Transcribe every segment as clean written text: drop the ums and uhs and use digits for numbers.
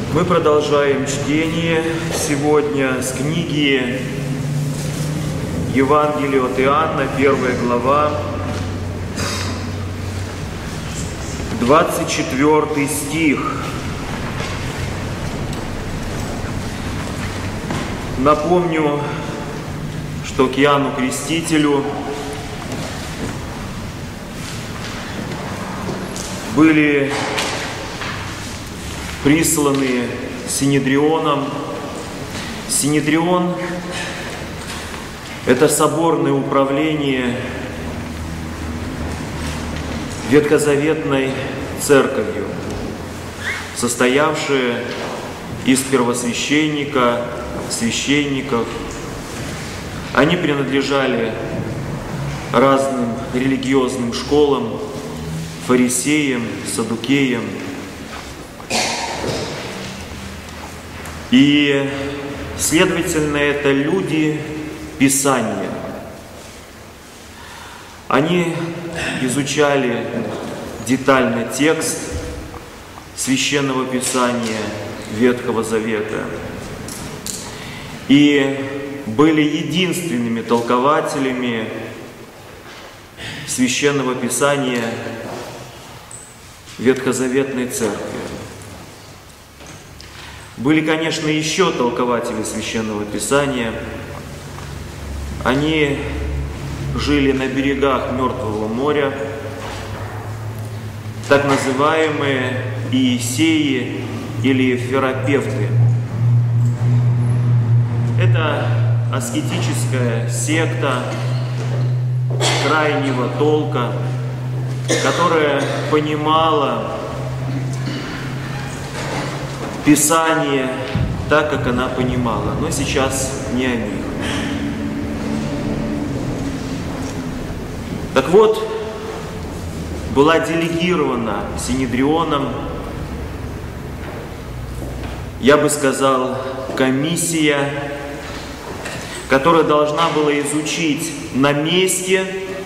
Мы продолжаем чтение сегодня с книги Евангелия от Иоанна, 1 глава, 24 стих. Напомню, что к Иоанну Крестителю были присланы Синедрионом. Синедрион – это соборное управление ветхозаветной церковью, состоявшее из первосвященника, священников. Они принадлежали разным религиозным школам, фарисеям, саддукеям. И, следовательно, это люди Писания. Они изучали детально текст Священного Писания Ветхого Завета и были единственными толкователями Священного Писания Ветхозаветной Церкви. Были, конечно, еще толкователи Священного Писания. Они жили на берегах Мертвого моря, так называемые иесеи или ферапевты. Это аскетическая секта крайнего толка, которая понимала Писание так, как она понимала, но сейчас не о них. Так вот, была делегирована Синедрионом, я бы сказал, комиссия, которая должна была изучить на месте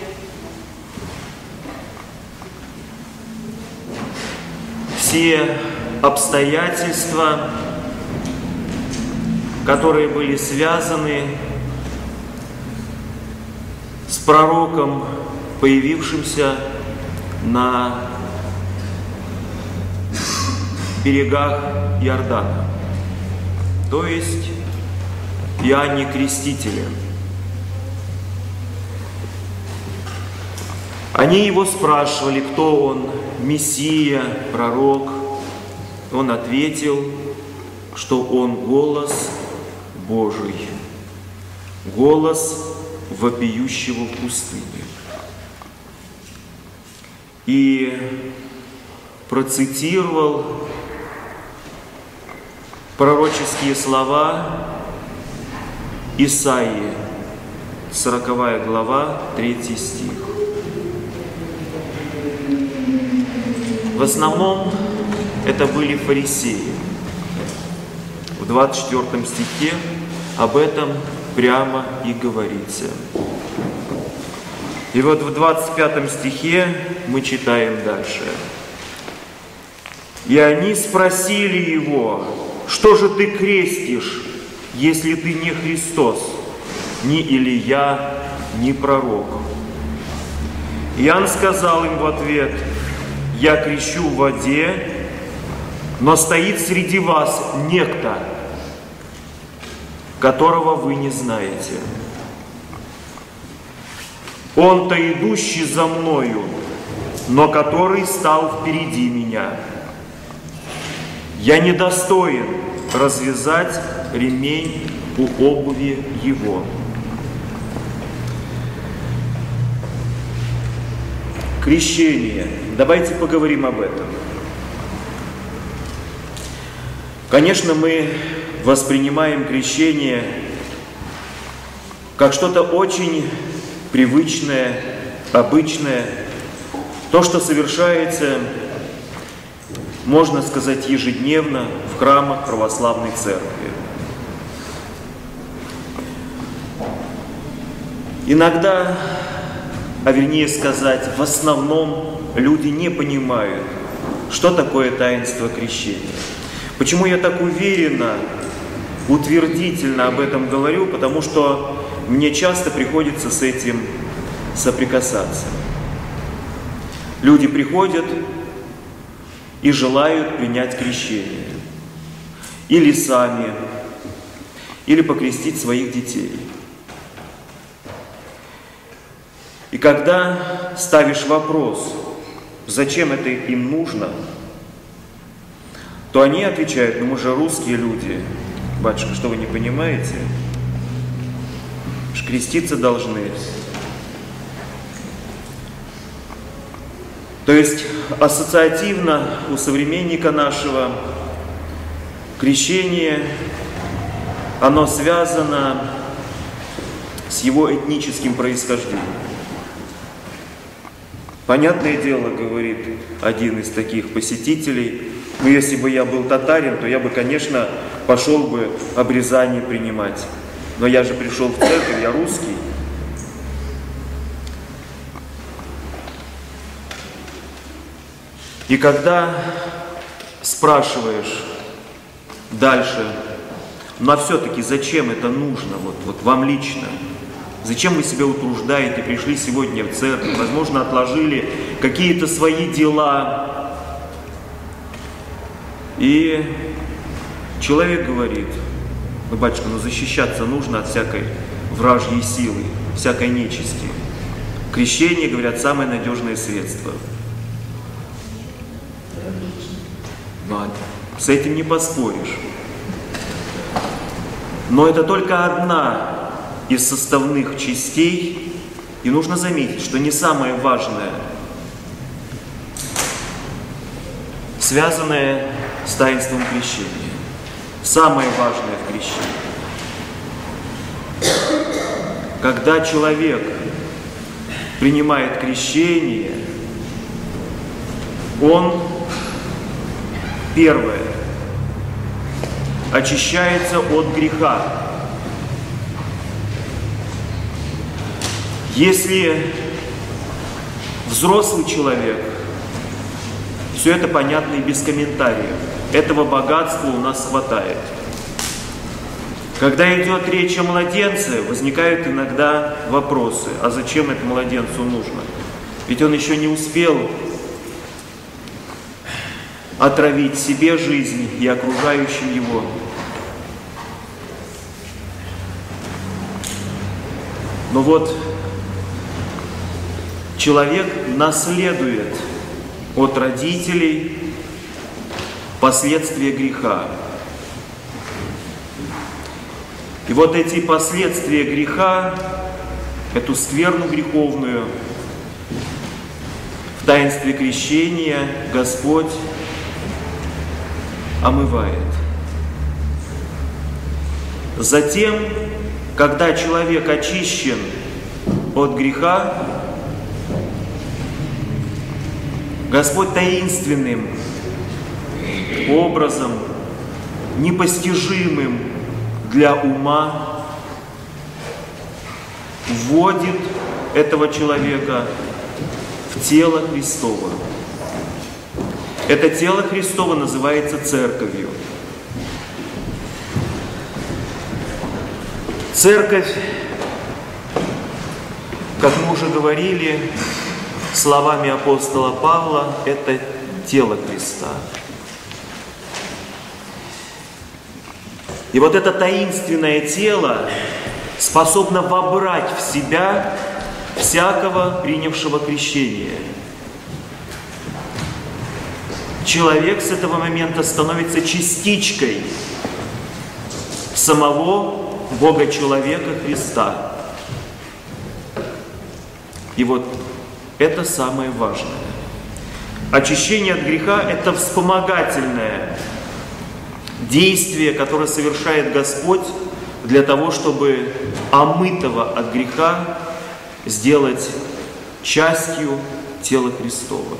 все обстоятельства, которые были связаны с пророком, появившимся на берегах Иордана, то есть Иоанне Крестителе. Они его спрашивали, кто он, Мессия, пророк. Он ответил, что он голос Божий, голос вопиющего в пустыне. И процитировал пророческие слова Исаии, 40 глава, 3 стих. В основном это были фарисеи. В 24 стихе об этом прямо и говорится. И вот в 25 стихе мы читаем дальше. «И они спросили его: что же ты крестишь, если ты не Христос, ни Илия, ни пророк?» Иоанн сказал им в ответ: «Я крещу в воде, но стоит среди вас некто, которого вы не знаете. Он-то идущий за мною, но который стал впереди меня. Я недостоин развязать ремень у обуви его». Крещение. Давайте поговорим об этом. Конечно, мы воспринимаем крещение как что-то очень привычное, обычное, то, что совершается, можно сказать, ежедневно в храмах православной церкви. Иногда, а вернее сказать, в основном люди не понимают, что такое таинство крещения. Почему я так уверенно, утвердительно об этом говорю? Потому что мне часто приходится с этим соприкасаться. Люди приходят и желают принять крещение. Или сами, или покрестить своих детей. И когда ставишь вопрос, зачем это им нужно, то они отвечают: ну мы же русские люди. Батюшка, что вы не понимаете? Креститься должны. То есть ассоциативно у современника нашего крещение, оно связано с его этническим происхождением. Понятное дело, говорит один из таких посетителей, ну если бы я был татарин, то я бы, конечно, пошел бы обрезание принимать. Но я же пришел в церковь, я русский. И когда спрашиваешь дальше, ну а все-таки зачем это нужно, вот вам лично? Зачем вы себя утруждаете, пришли сегодня в церковь, возможно, отложили какие-то свои дела. И человек говорит: ну, батюшка, ну защищаться нужно от всякой вражьей силы, всякой нечисти. Крещение, говорят, самое надежное средство. Но с этим не поспоришь. Но это только одна из составных частей, и нужно заметить, что не самое важное, связанное с таинством крещения. Самое важное в крещении. Когда человек принимает крещение, он, первое, очищается от греха. Если взрослый человек, все это понятно и без комментариев. Этого богатства у нас хватает. Когда идет речь о младенце, возникают иногда вопросы: а зачем это младенцу нужно? Ведь он еще не успел отравить себе жизнь и окружающим его. Но вот человек наследует от родителей последствия греха. И вот эти последствия греха, эту скверну греховную, в таинстве крещения Господь омывает. Затем, когда человек очищен от греха, Господь таинственным образом, непостижимым для ума, вводит этого человека в тело Христово. Это тело Христово называется церковью. Церковь, как мы уже говорили, словами апостола Павла, это тело Христа. И вот это таинственное тело способно вобрать в себя всякого принявшего крещение. Человек с этого момента становится частичкой самого Бога-человека Христа. И вот это самое важное. Очищение от греха – это вспомогательное действие, которое совершает Господь для того, чтобы омытого от греха сделать частью тела Христова.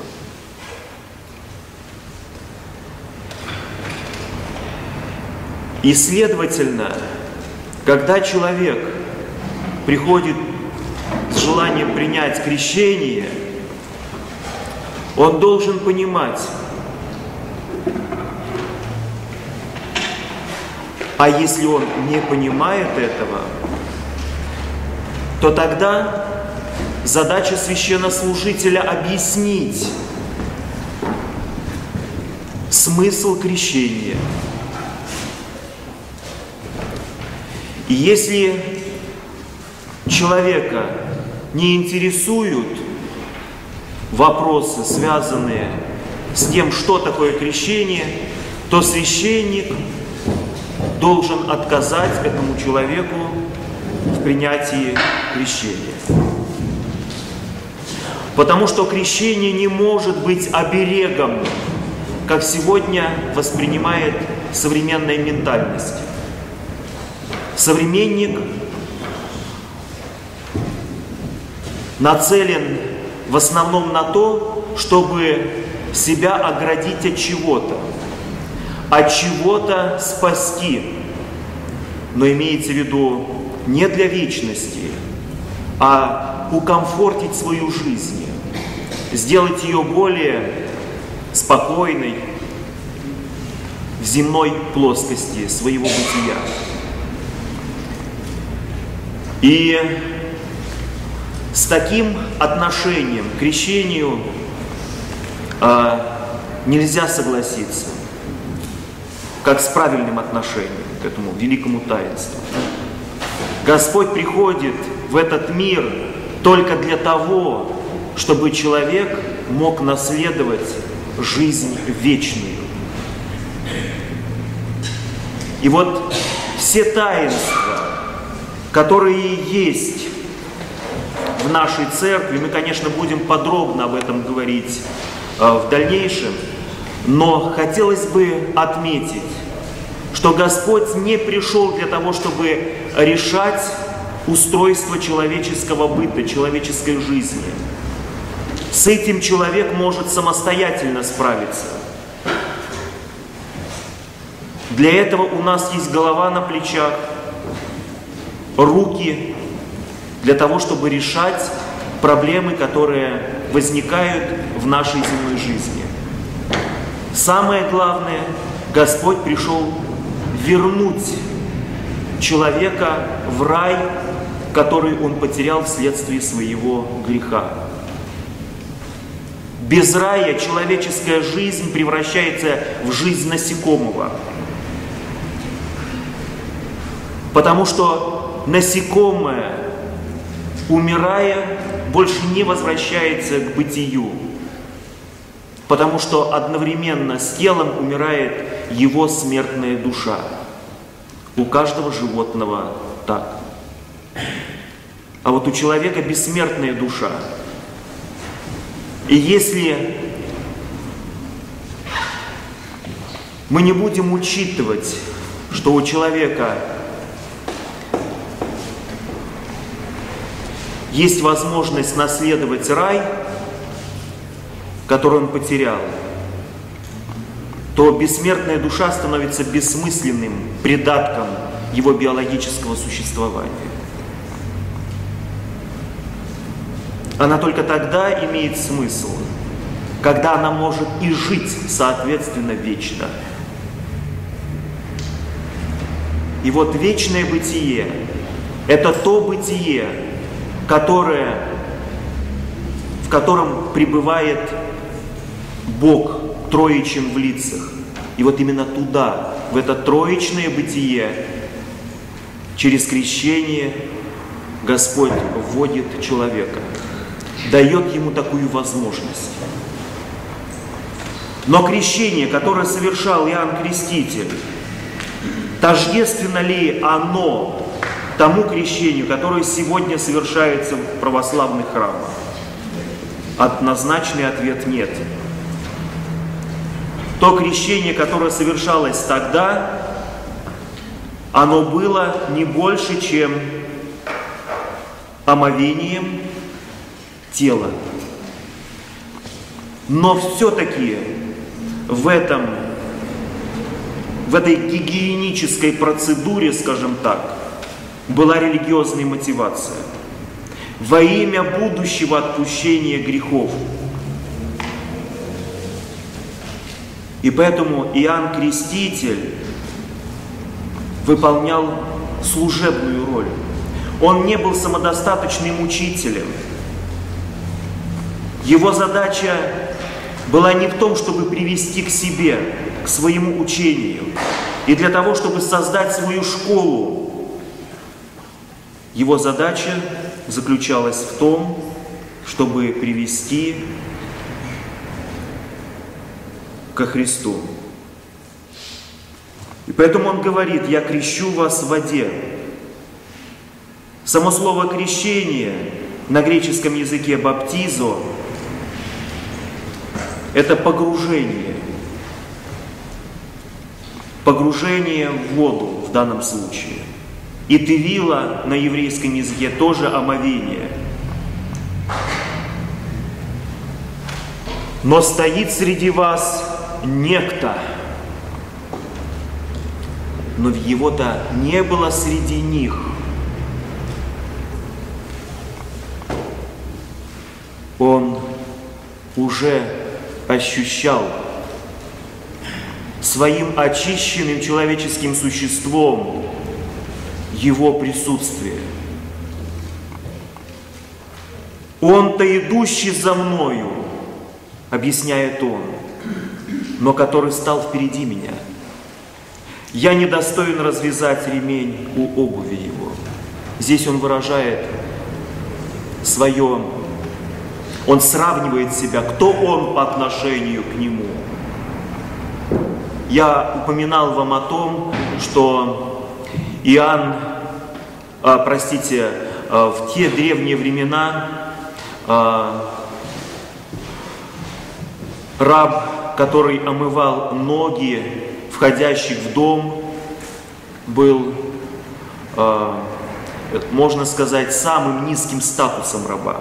И, следовательно, когда человек приходит с желанием принять крещение, он должен понимать, А если он не понимает этого, то тогда задача священнослужителя объяснить смысл крещения. И если человека не интересуют вопросы, связанные с тем, что такое крещение, то священник должен отказать этому человеку в принятии крещения. Потому что крещение не может быть оберегом, как сегодня воспринимает современная ментальность. Современник нацелен в основном на то, чтобы себя оградить от чего-то спасти. Но имеется в виду не для вечности, а укомфортить свою жизнь, сделать ее более спокойной в земной плоскости своего бытия. И с таким отношением к крещению нельзя согласиться, как с правильным отношением к этому великому таинству. Господь приходит в этот мир только для того, чтобы человек мог наследовать жизнь вечную. И вот все таинства, которые есть в нашей церкви, мы, конечно, будем подробно об этом говорить в дальнейшем, но хотелось бы отметить, что Господь не пришел для того, чтобы решать устройство человеческого быта, человеческой жизни. С этим человек может самостоятельно справиться. Для этого у нас есть голова на плечах, руки, для того, чтобы решать проблемы, которые возникают в нашей земной жизни. Самое главное, Господь пришел вернуть человека в рай, который он потерял вследствие своего греха. Без рая человеческая жизнь превращается в жизнь насекомого. Потому что насекомое, умирая, больше не возвращается к бытию. Потому что одновременно с телом умирает его смертная душа. У каждого животного так. А вот у человека бессмертная душа. И если мы не будем учитывать, что у человека есть возможность наследовать рай, который он потерял, то бессмертная душа становится бессмысленным придатком его биологического существования. Она только тогда имеет смысл, когда она может и жить, соответственно, вечно. И вот вечное бытие – это то бытие, в котором пребывает Бог троичен в лицах. И вот именно туда, в это троичное бытие, через крещение Господь вводит человека, дает ему такую возможность. Но крещение, которое совершал Иоанн Креститель, тождественно ли оно тому крещению, которое сегодня совершается в православных храмах? Однозначный ответ – нет. То крещение, которое совершалось тогда, оно было не больше, чем омовением тела. Но все-таки в этой гигиенической процедуре, скажем так, была религиозная мотивация. Во имя будущего отпущения грехов. И поэтому Иоанн Креститель выполнял служебную роль. Он не был самодостаточным учителем. Его задача была не в том, чтобы привести к себе, к своему учению, и для того, чтобы создать свою школу. Его задача заключалась в том, чтобы привести ко Христу. И поэтому он говорит: «Я крещу вас в воде». Само слово «крещение» на греческом языке «баптизо» – это погружение. Погружение в воду в данном случае. И тевила на еврейском языке тоже омовение. «Но стоит среди вас некто». Но его-то не было среди них. Он уже ощущал своим очищенным человеческим существом его присутствие. «Он-то идущий за мною», объясняет он, «но который стал впереди меня. Я недостоин развязать ремень у обуви его». Здесь он выражает свое, он сравнивает себя, кто он по отношению к нему. Я упоминал вам о том, что в те древние времена раб, который омывал ноги входящих в дом, был, можно сказать, самым низким статусом раба.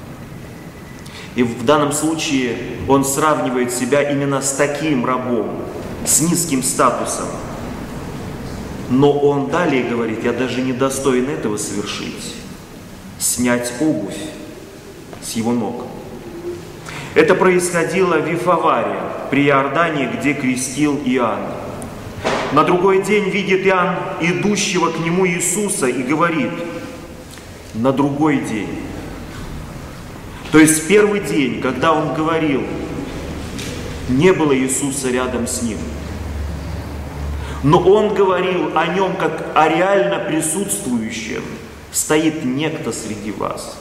И в данном случае он сравнивает себя именно с таким рабом, с низким статусом. Но он далее говорит: «Я даже не достоин этого совершить, снять обувь с его ног». Это происходило в Вифаваре, при Иордане, где крестил Иоанн. На другой день видит Иоанн идущего к нему Иисуса и говорит: на другой день. То есть в первый день, когда он говорил, не было Иисуса рядом с ним. Но он говорил о нем как о реально присутствующем. Стоит некто среди вас.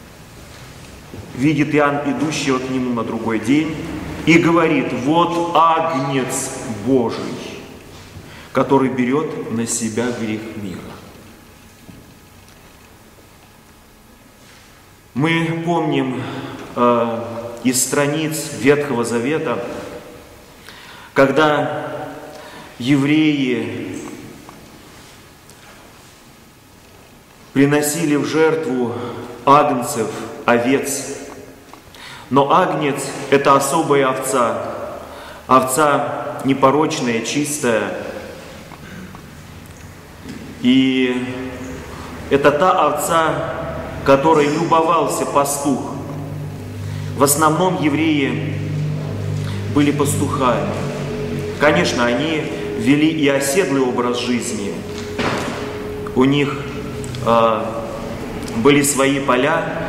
Видит Иоанн идущего к нему на другой день и говорит: вот Агнец Божий, который берет на себя грех мира. Мы помним из страниц Ветхого Завета, когда евреи приносили в жертву агнцев, овец. Но агнец – это особая овца, овца непорочная, чистая. И это та овца, которой любовался пастух. В основном евреи были пастухами. Конечно, они вели и оседлый образ жизни. У них были свои поля,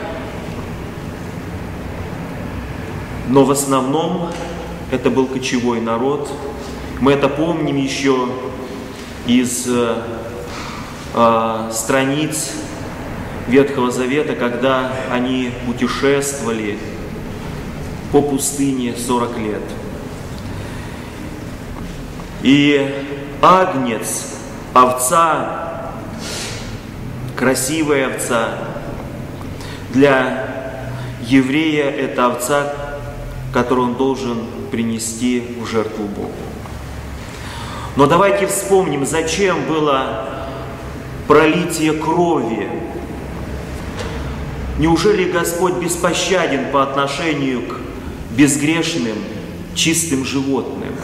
но в основном это был кочевой народ. Мы это помним еще из страниц Ветхого Завета, когда они путешествовали по пустыне 40 лет. И агнец, овца, красивая овца, для еврея это овца, которую он должен принести в жертву Богу. Но давайте вспомним, зачем было пролитие крови. Неужели Господь беспощаден по отношению к безгрешным, чистым животным?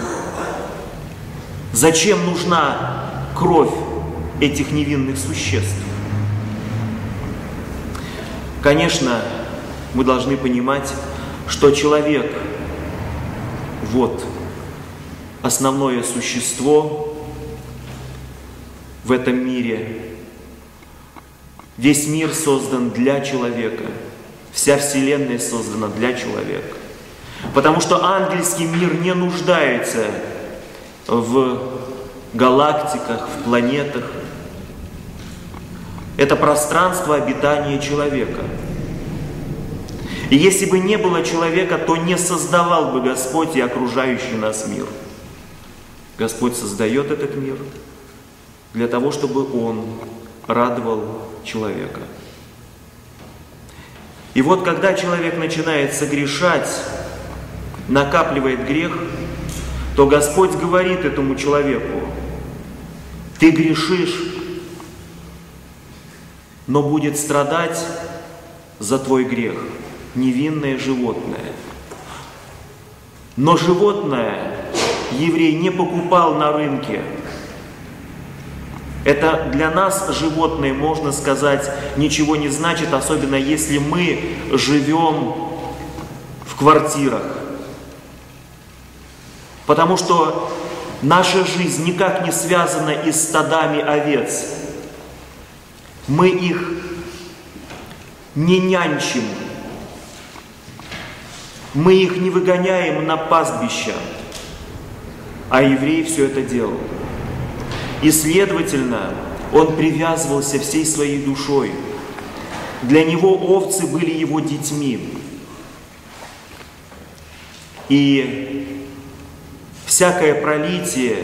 Зачем нужна кровь этих невинных существ? Конечно, мы должны понимать, что человек, вот, основное существо в этом мире. Весь мир создан для человека. Вся Вселенная создана для человека. Потому что ангельский мир не нуждается в галактиках, в планетах. Это пространство обитания человека. И если бы не было человека, то не создавал бы Господь и окружающий нас мир. Господь создает этот мир для того, чтобы Он радовал человека. И вот когда человек начинает согрешать, накапливает грех, то Господь говорит этому человеку: ты грешишь, но будет страдать за твой грех невинное животное. Но животное еврей не покупал на рынке. Это для нас животное, можно сказать, ничего не значит, особенно если мы живем в квартирах. Потому что наша жизнь никак не связана и с стадами овец. Мы их не нянчим, мы их не выгоняем на пастбища, а еврей все это делал. И, следовательно, он привязывался всей своей душой. Для него овцы были его детьми. И всякое пролитие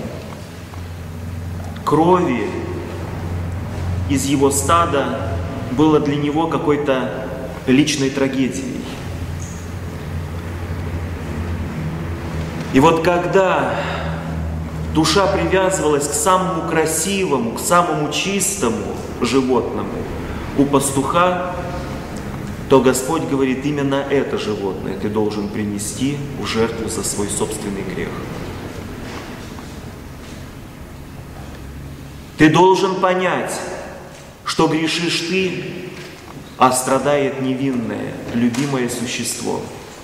крови из его стада было для него какой-то личной трагедией. И вот когда душа привязывалась к самому красивому, к самому чистому животному у пастуха, то Господь говорит: именно это животное ты должен принести в жертву за свой собственный грех. Ты должен понять, что грешишь ты, а страдает невинное, любимое существо.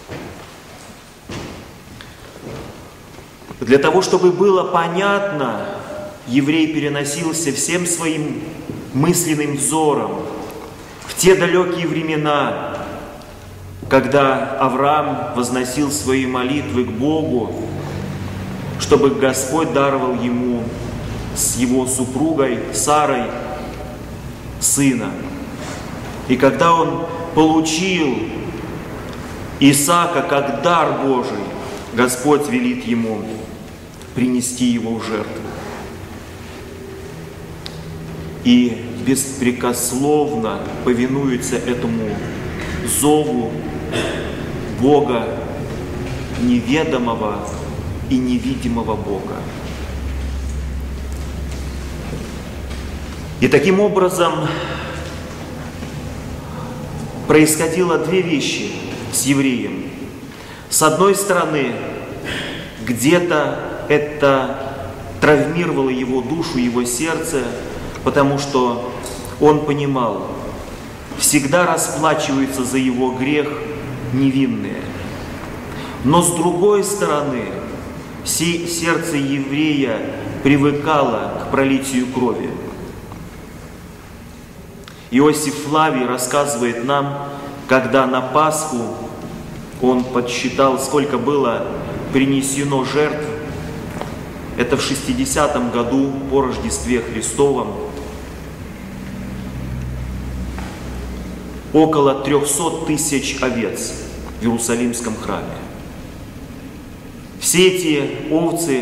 Для того, чтобы было понятно, еврей переносился всем своим мысленным взором в те далекие времена, когда Авраам возносил свои молитвы к Богу, чтобы Господь даровал ему с его супругой Сарой сына. И когда он получил Исаака как дар Божий, Господь велит ему принести его в жертву. И беспрекословно повинуется этому зову Бога, неведомого и невидимого Бога. И таким образом происходило две вещи с евреем. С одной стороны, где-то это травмировало его душу, его сердце, потому что он понимал, всегда расплачивается за его грех невинные. Но с другой стороны, сердце еврея привыкало к пролитию крови. Иосиф Флавий рассказывает нам, когда на Пасху он подсчитал, сколько было принесено жертв. Это в 60-м году по Рождестве Христовом. Около 300 тысяч овец в Иерусалимском храме. Все эти овцы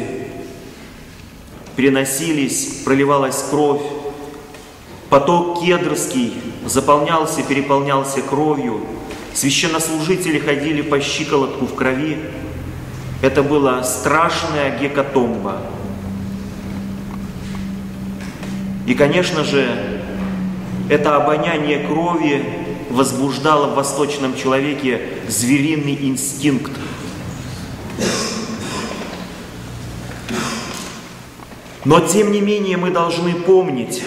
приносились, проливалась кровь. Поток Кедрский заполнялся, переполнялся кровью. Священнослужители ходили по щиколотку в крови. Это была страшная гекатомба. И, конечно же, это обоняние крови возбуждало в восточном человеке звериный инстинкт. Но, тем не менее, мы должны помнить,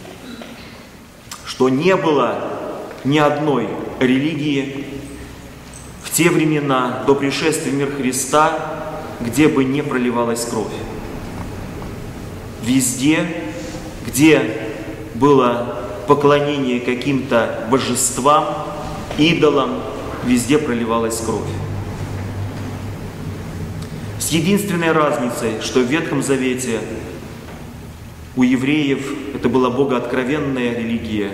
что не было ни одной религии в те времена до пришествия в мир Христа, где бы не проливалась кровь. Везде, где было поклонение каким-то божествам, идолам, везде проливалась кровь. С единственной разницей, что в Ветхом Завете у евреев это была богооткровенная религия,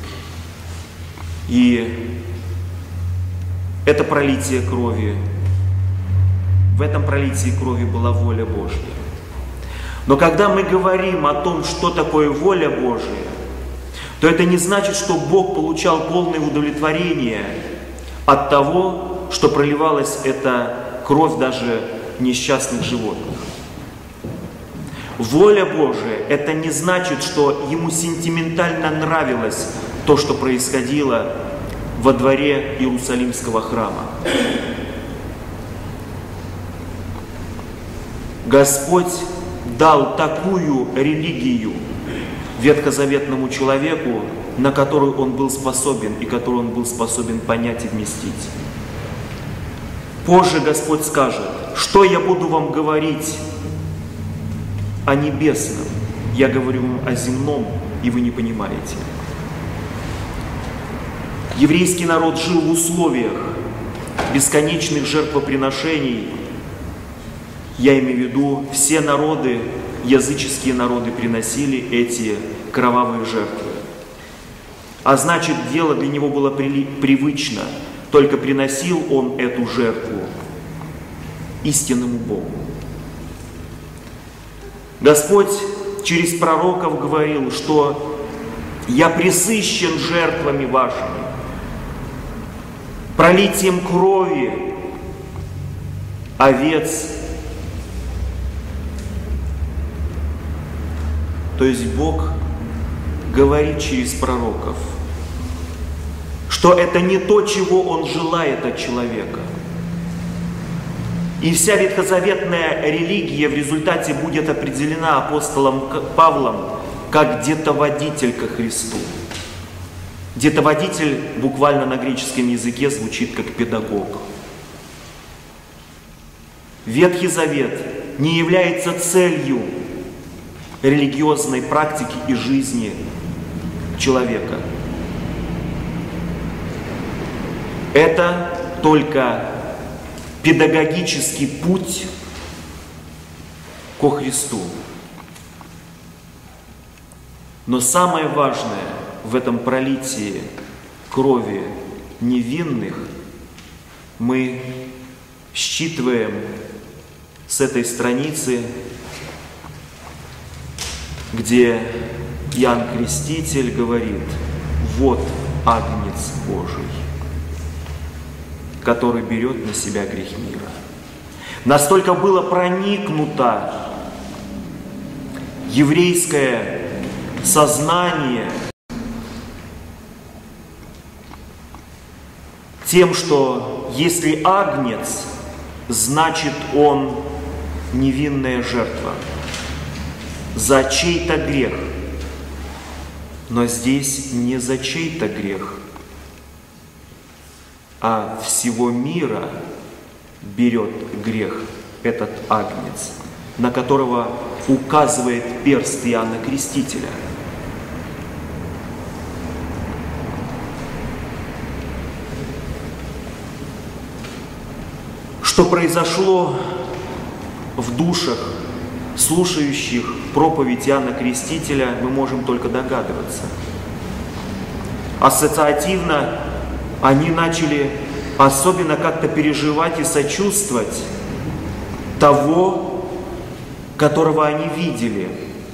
и это пролитие крови. В этом пролитии крови была воля Божья. Но когда мы говорим о том, что такое воля Божья, то это не значит, что Бог получал полное удовлетворение от того, что проливалась эта кровь даже несчастных животных. Воля Божия – это не значит, что Ему сентиментально нравилось то, что происходило во дворе Иерусалимского храма. Господь дал такую религию ветхозаветному человеку, на которую он был способен и которую он был способен понять и вместить. Позже Господь скажет: что я буду вам говорить о небесном, я говорю вам о земном, и вы не понимаете. Еврейский народ жил в условиях бесконечных жертвоприношений. Я имею в виду, все народы, языческие народы приносили эти кровавые жертвы. А значит, дело для него было привычно, только приносил он эту жертву истинному Богу. Господь через пророков говорил, что «Я пресыщен жертвами вашими, пролитием крови овец». То есть Бог говорит через пророков, что это не то, чего Он желает от человека. И вся ветхозаветная религия в результате будет определена апостолом Павлом как детоводитель ко Христу. Детоводитель буквально на греческом языке звучит как педагог. Ветхий Завет не является целью религиозной практики и жизни человека. Это только педагогический путь ко Христу. Но самое важное в этом пролитии крови невинных мы считываем с этой страницы, где Иоанн Креститель говорит: «Вот Агнец Божий, который берет на себя грех мира». Настолько было проникнуто еврейское сознание тем, что если Агнец, значит он невинная жертва за чей-то грех. Но здесь не за чей-то грех, а всего мира берет грех этот Агнец, на которого указывает перст Иоанна Крестителя. Что произошло в душах слушающих проповедь Иоанна Крестителя, мы можем только догадываться. Ассоциативно они начали особенно как-то переживать и сочувствовать того, которого они видели.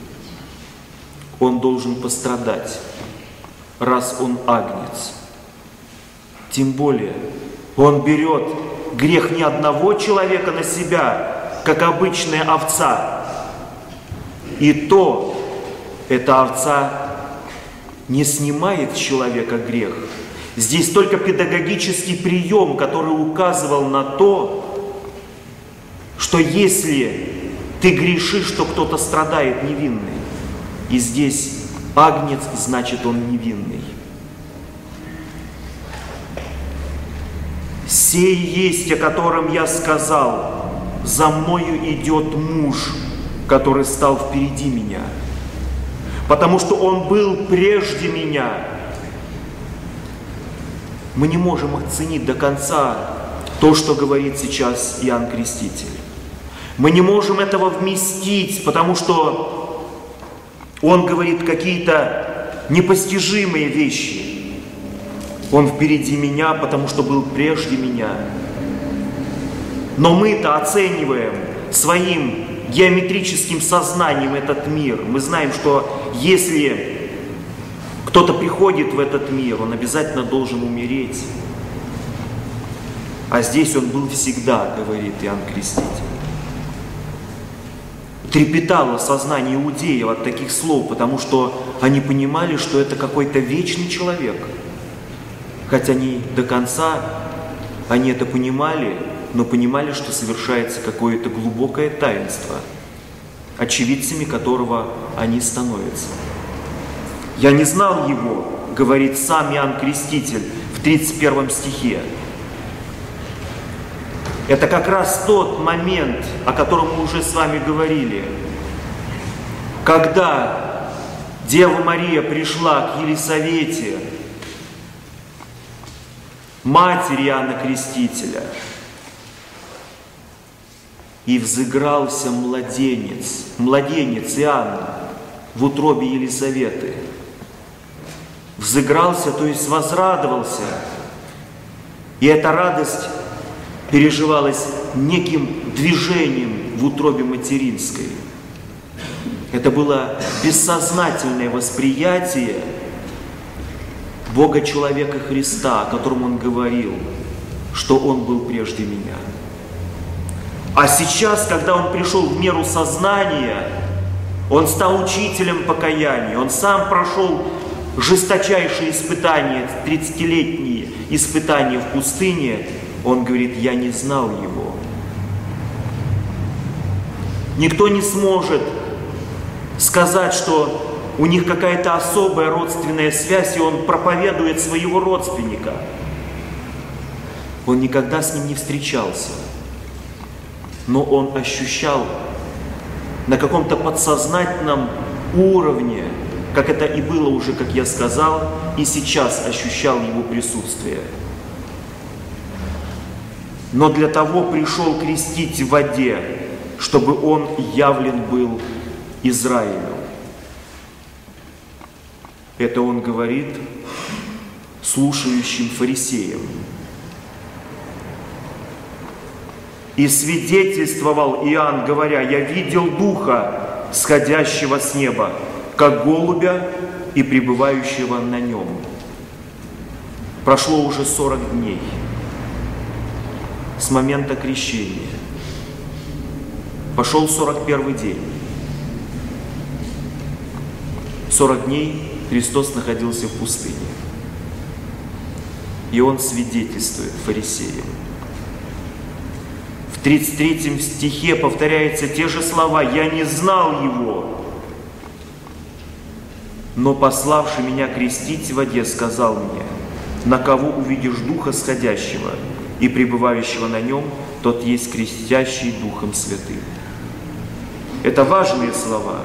Он должен пострадать, раз он Агнец. Тем более, он берет грех не одного человека на себя, как обычная овца. И то эта овца не снимает с человека грех. Здесь только педагогический прием, который указывал на то, что если ты грешишь, то кто-то страдает невинный. И здесь Агнец, значит он невинный. «Сей есть, о котором я сказал, за мною идет муж, который стал впереди меня, потому что Он был прежде меня. Мы не можем оценить до конца то, что говорит сейчас Иоанн Креститель. Мы не можем этого вместить, потому что он говорит какие-то непостижимые вещи. Он впереди меня, потому что был прежде меня. Но мы-то оцениваем своим геометрическим сознанием этот мир. Мы знаем, что если кто-то приходит в этот мир, он обязательно должен умереть. А здесь он был всегда, говорит Иоанн Креститель. Трепетало сознание иудеев от таких слов, потому что они понимали, что это какой-то вечный человек. Хотя не до конца они это понимали, но понимали, что совершается какое-то глубокое таинство, очевидцами которого они становятся. «Я не знал его», говорит сам Иоанн Креститель в 31 стихе. Это как раз тот момент, о котором мы уже с вами говорили, когда Дева Мария пришла к Елисавете, матери Иоанна Крестителя, и взыгрался младенец Иоанна в утробе Елисаветы. Взыгрался, то есть возрадовался. И эта радость переживалась неким движением в утробе материнской. Это было бессознательное восприятие Бога-человека Христа, о котором Он говорил, что Он был прежде меня. А сейчас, когда Он пришел в меру сознания, Он стал учителем покаяния, Он сам прошел жесточайшие испытания, 30-летние испытания в пустыне. Он говорит: я не знал его. Никто не сможет сказать, что у них какая-то особая родственная связь, и он проповедует своего родственника. Он никогда с ним не встречался, но он ощущал на каком-то подсознательном уровне, как это и было уже, как я сказал, и сейчас ощущал его присутствие. Но для того пришел крестить в воде, чтобы он явлен был Израилю. Это он говорит слушающим фарисеям. И свидетельствовал Иоанн, говоря: я видел Духа, сходящего с неба, как голубя и пребывающего на нем. Прошло уже 40 дней с момента крещения. Пошел 41 день. 40 дней Христос находился в пустыне. И Он свидетельствует фарисеям. В 33 стихе повторяются те же слова: «Я не знал Его, но пославший меня крестить в воде сказал мне: на кого увидишь Духа сходящего и пребывающего на нем, тот есть крестящий Духом Святым». Это важные слова.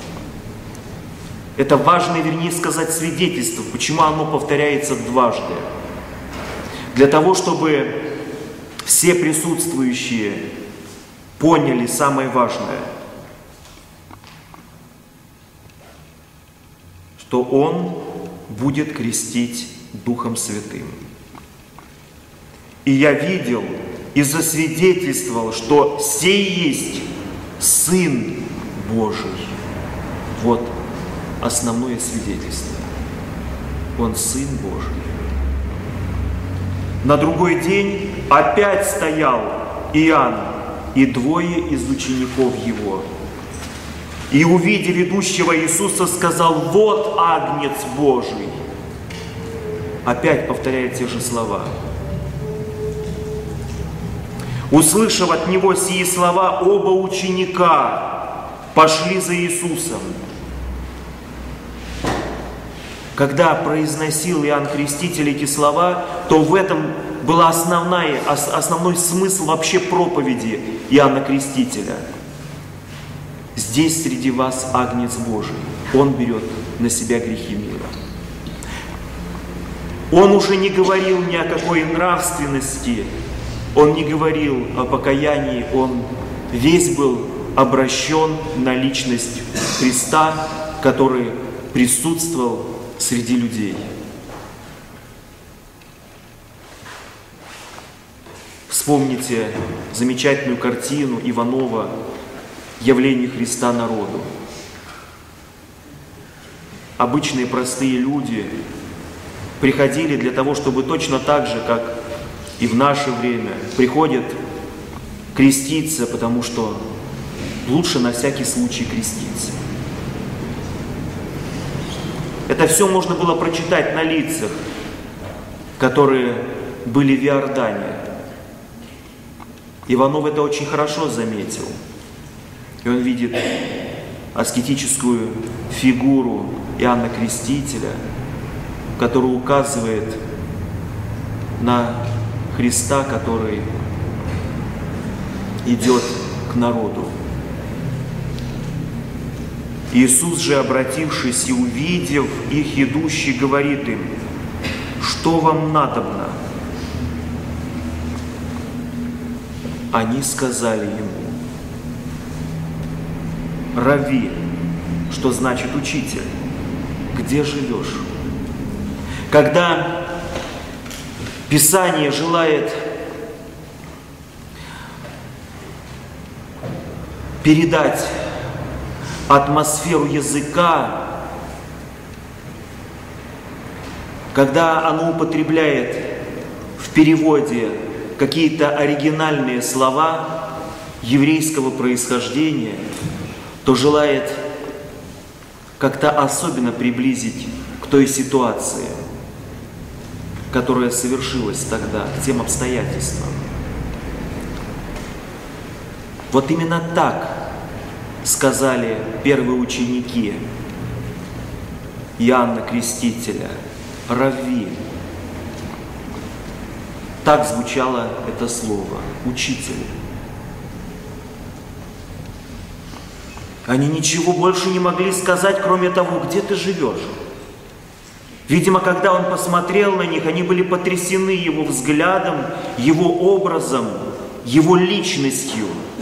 Это важное, вернее сказать, свидетельство. Почему оно повторяется дважды? Для того, чтобы все присутствующие поняли самое важное, что Он будет крестить Духом Святым. И я видел и засвидетельствовал, что сей есть Сын Божий. Вот основное свидетельство. Он Сын Божий. На другой день опять стоял Иоанн и двое из учеников его. И, увидев ведущего Иисуса, сказал: вот Агнец Божий. Опять повторяет те же слова. Услышав от него сии слова, оба ученика пошли за Иисусом. Когда произносил Иоанн Креститель эти слова, то в этом был основной смысл вообще проповеди Иоанна Крестителя. Здесь среди вас Агнец Божий. Он берет на себя грехи мира. Он уже не говорил ни о какой нравственности, он не говорил о покаянии, он весь был обращен на личность Христа, который присутствовал среди людей. Вспомните замечательную картину Иванова «Явление Христа народу». Обычные простые люди приходили для того, чтобы точно так же, как и в наше время, приходят креститься, потому что лучше на всякий случай креститься. Это все можно было прочитать на лицах, которые были в Иордане. Иванов это очень хорошо заметил. И он видит аскетическую фигуру Иоанна Крестителя, который указывает на Христа, который идет к народу. Иисус же, обратившись и увидев их идущий, говорит им: «Что вам надобно?» Они сказали ему: «Рави», что значит учитель, где живешь? Когда Писание желает передать атмосферу языка, когда оно употребляет в переводе какие-то оригинальные слова еврейского происхождения, то желает как-то особенно приблизить к той ситуации, которая совершилась тогда, к тем обстоятельствам. Вот именно так сказали первые ученики Иоанна Крестителя: «Рави». Так звучало это слово «учитель». Они ничего больше не могли сказать, кроме того: «Где ты живешь?» Видимо, когда он посмотрел на них, они были потрясены его взглядом, его образом, его личностью.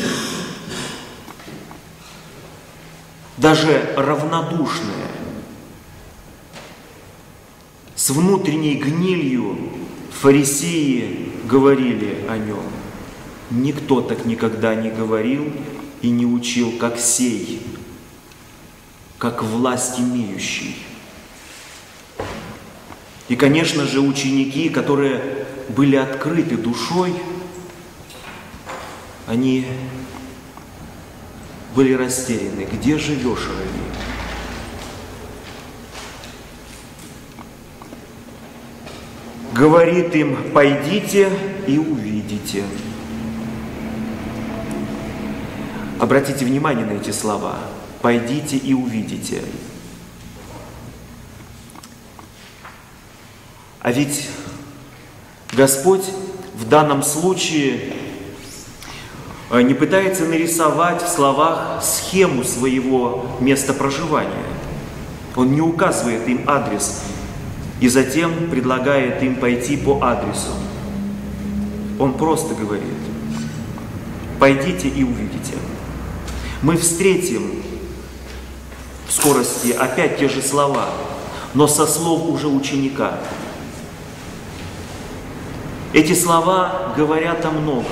Даже равнодушные, с внутренней гнилью фарисеи говорили о нем: «Никто так никогда не говорил и не учил, как сей, как власть имеющий». И, конечно же, ученики, которые были открыты душой, они были растеряны. «Где живешь, Рави?» Говорит им: «Пойдите и увидите». Обратите внимание на эти слова. «Пойдите и увидите». А ведь Господь в данном случае не пытается нарисовать в словах схему своего места проживания. Он не указывает им адрес и затем предлагает им пойти по адресу. Он просто говорит: «Пойдите и увидите». Мы встретим в скорости опять те же слова, но со слов уже ученика. Эти слова говорят о многом.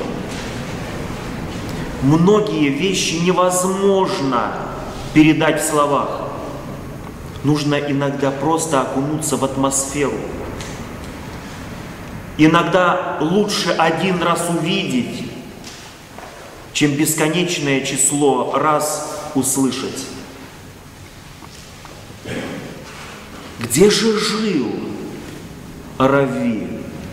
Многие вещи невозможно передать в словах. Нужно иногда просто окунуться в атмосферу. Иногда лучше один раз увидеть, чем бесконечное число раз услышать. Где же жил Рави?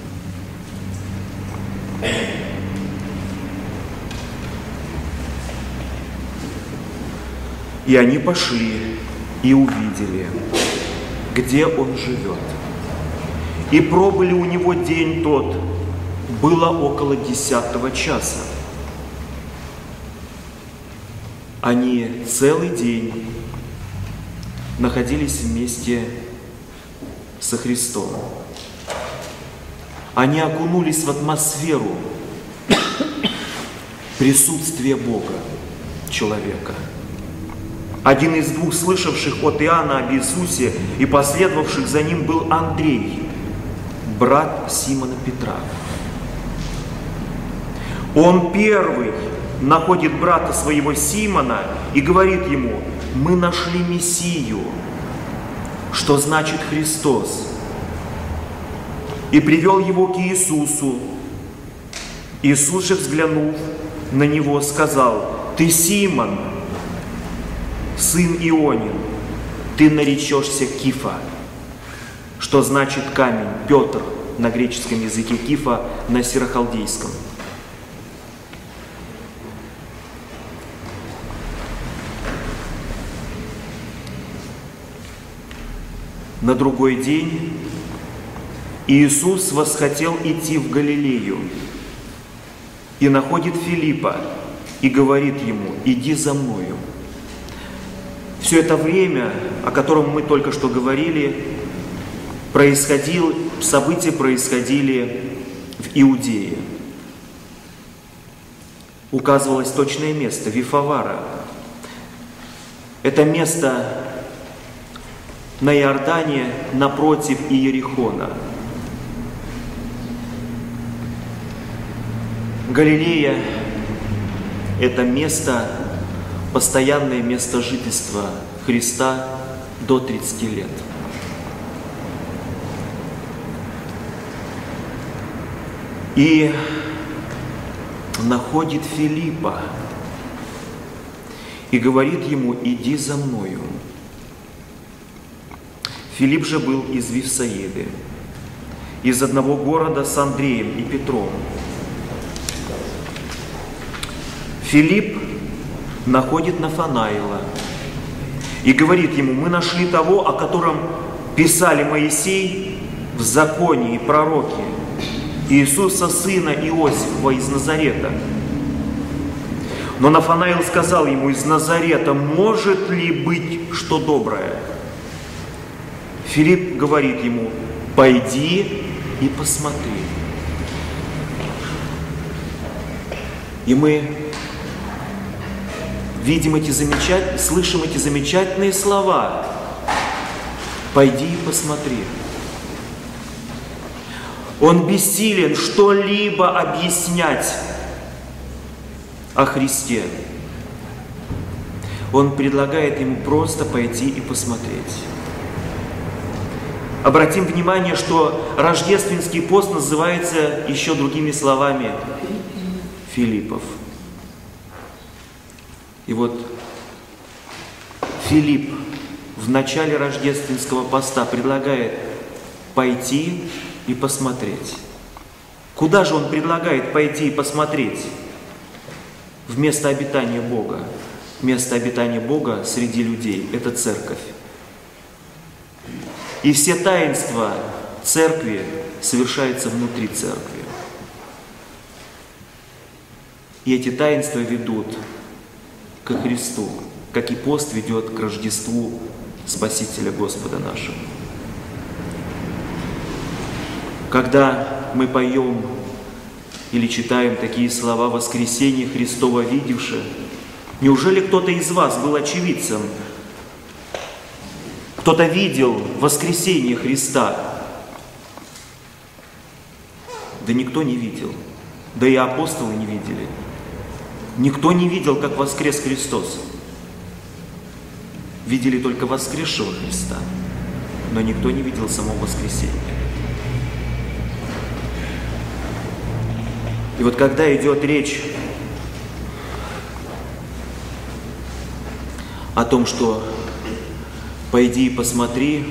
И они пошли и увидели, где он живет. И пробыли у него день тот, было около 10 часа. Они целый день находились вместе со Христом. Они окунулись в атмосферу присутствия Бога, человека. Один из двух слышавших от Иоанна об Иисусе и последовавших за ним был Андрей, брат Симона Петра. Он первый находит брата своего Симона и говорит ему: «Мы нашли Мессию», что значит Христос, и привел его к Иисусу. Иисус же, взглянув на него, сказал: «Ты Симон, сын Ионин, ты наречешься Кифа», что значит камень, Петр на греческом языке, Кифа на сирохалдейском. На другой день Иисус восхотел идти в Галилею и находит Филиппа и говорит ему: «Иди за мною». Все это время, о котором мы только что говорили, события происходили в Иудее. Указывалось точное место – Вифавара. Это место на Иордане напротив Иерихона. Галилея – это место, постоянное место жительства Христа до 30 лет. И находит Филиппа и говорит ему: «Иди за мною». Филипп же был из Вифсаиды, из одного города с Андреем и Петром. Филипп находит Нафанаила и говорит ему: «Мы нашли того, о котором писали Моисей в законе и пророки, Иисуса, сына Иосифа из Назарета». Но Нафанаил сказал ему: «Из Назарета может ли быть что доброе?» Филипп говорит ему: «Пойди и посмотри». И мы видим слышим эти замечательные слова: «Пойди и посмотри». Он бессилен что-либо объяснять о Христе. Он предлагает ему просто пойти и посмотреть. Обратим внимание, что рождественский пост называется еще другими словами Филиппов. И вот Филипп в начале рождественского поста предлагает пойти и посмотреть. Куда же он предлагает пойти и посмотреть? В место обитания Бога. Место обитания Бога среди людей – это церковь. И все таинства церкви совершаются внутри церкви. И эти таинства ведут ко Христу, как и пост ведет к Рождеству Спасителя Господа нашего. Когда мы поем или читаем такие слова: «Воскресение Христово видевши», неужели кто-то из вас был очевидцем? Кто-то видел воскресение Христа? Да никто не видел. Да и апостолы не видели. Никто не видел, как воскрес Христос. Видели только воскресшего Христа, но никто не видел само воскресение. И вот когда идет речь о том, что «пойди и посмотри»,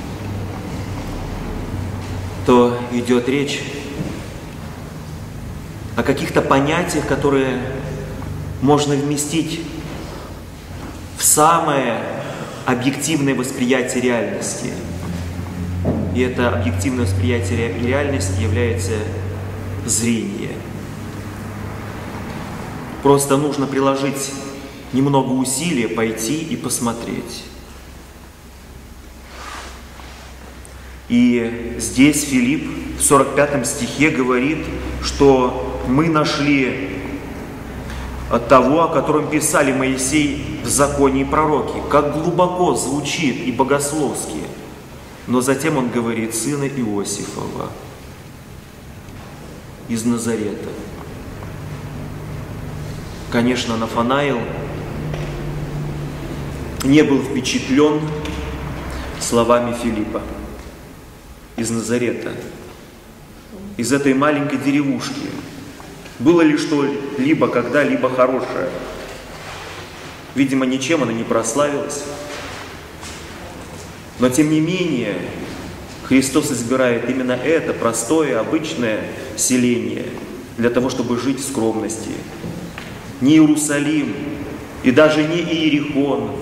то идет речь о каких-то понятиях, которые можно вместить в самое объективное восприятие реальности. И это объективное восприятие реальности является зрение. Просто нужно приложить немного усилия, пойти и посмотреть. И здесь Филипп в 45 стихе говорит, что мы нашли того, о котором писали Моисей в законе и пророки. Как глубоко звучит и богословски. Но затем он говорит: сына Иосифова из Назарета. Конечно, Нафанаил не был впечатлен словами Филиппа из Назарета, из этой маленькой деревушки. Было ли что-либо когда-либо хорошее? Видимо, ничем она не прославилась. Но тем не менее, Христос избирает именно это простое, обычное селение для того, чтобы жить в скромности. Не Иерусалим и даже не Иерихон,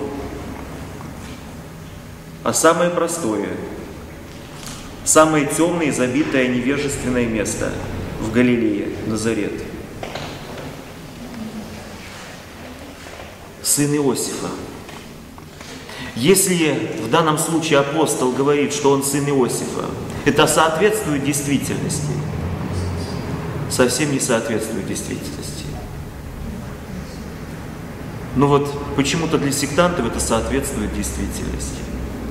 а самое простое, самое темное и забитое невежественное место в Галилее, Назарет. Сын Иосифа. Если в данном случае апостол говорит, что он сын Иосифа, это соответствует действительности? Совсем не соответствует действительности. Но вот почему-то для сектантов это соответствует действительности.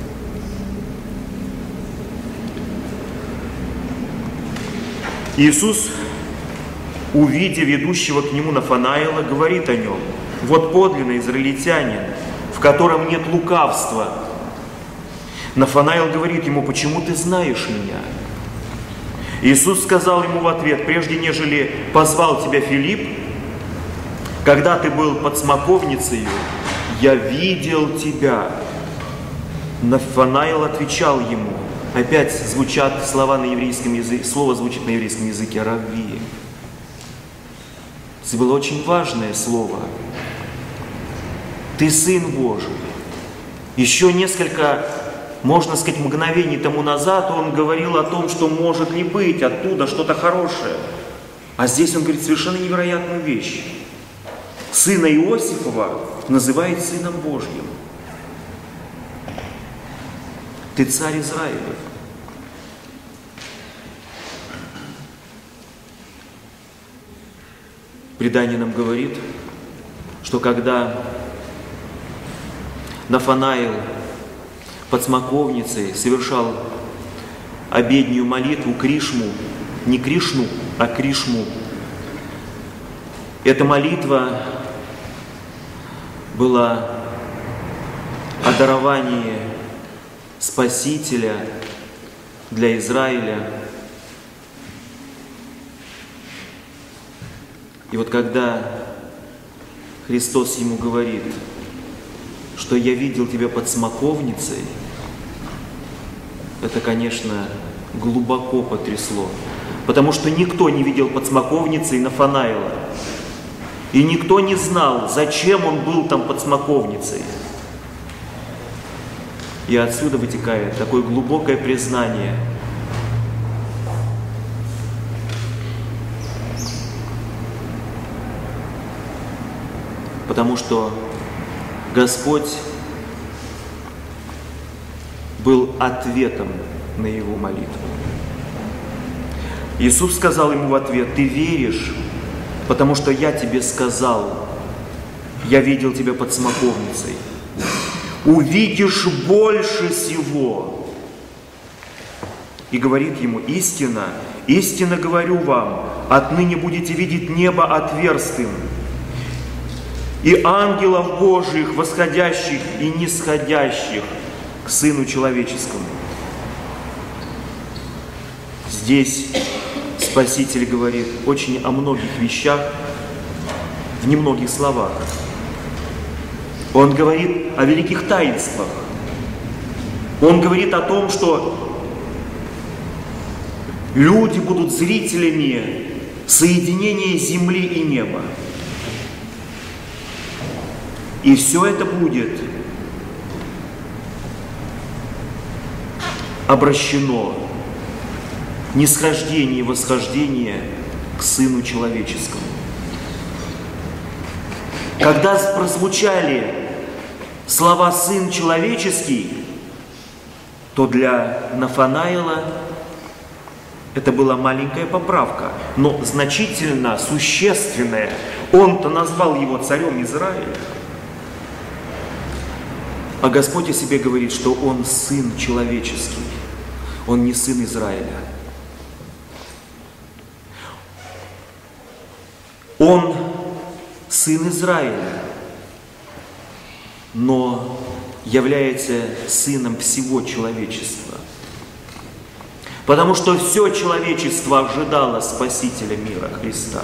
Иисус, увидя ведущего к нему Нафанаила, говорит о нем: вот подлинный израильтянин, в котором нет лукавства. Нафанаил говорит ему: почему ты знаешь меня? Иисус сказал ему в ответ: прежде нежели позвал тебя Филипп, когда ты был под смоковницей, я видел тебя. Нафанаил отвечал ему. Опять звучат слова на еврейском языке, слово звучит на еврейском языке «равви». Это было очень важное слово. Ты Сын Божий. Еще несколько, можно сказать, мгновений тому назад он говорил о том, что может ли быть оттуда что-то хорошее. А здесь он говорит совершенно невероятную вещь. Сына Иосифова называет Сыном Божьим. Ты царь Израилев. Предание нам говорит, что когда Нафанаил под смоковницей совершал обеднюю молитву Кришму, не Кришну, а Кришму, эта молитва была о даровании Спасителя для Израиля. И вот когда Христос ему говорит, что я видел тебя под смоковницей, это, конечно, глубоко потрясло. Потому что никто не видел под смоковницей Нафанаила. И никто не знал, зачем он был там под смоковницей. И отсюда вытекает такое глубокое признание. Потому что Господь был ответом на его молитву. Иисус сказал ему в ответ: ты веришь, потому что я тебе сказал, я видел тебя под смоковницей. Увидишь больше сего. И говорит ему: истинно, истинно говорю вам, отныне будете видеть небо отверстым, и ангелов Божьих, восходящих и нисходящих к Сыну Человеческому. Здесь Спаситель говорит очень о многих вещах, в немногих словах. Он говорит о великих таинствах. Он говорит о том, что люди будут зрителями соединения земли и неба. И все это будет обращено нисхождение и восхождение к Сыну Человеческому. Когда прозвучали слова «Сын Человеческий», то для Нафанаила это была маленькая поправка, но значительно существенная. Он-то назвал его царем Израиля. А Господь о себе говорит, что он сын человеческий, он не сын Израиля. Он сын Израиля, но является сыном всего человечества. Потому что все человечество ожидало Спасителя мира, Христа.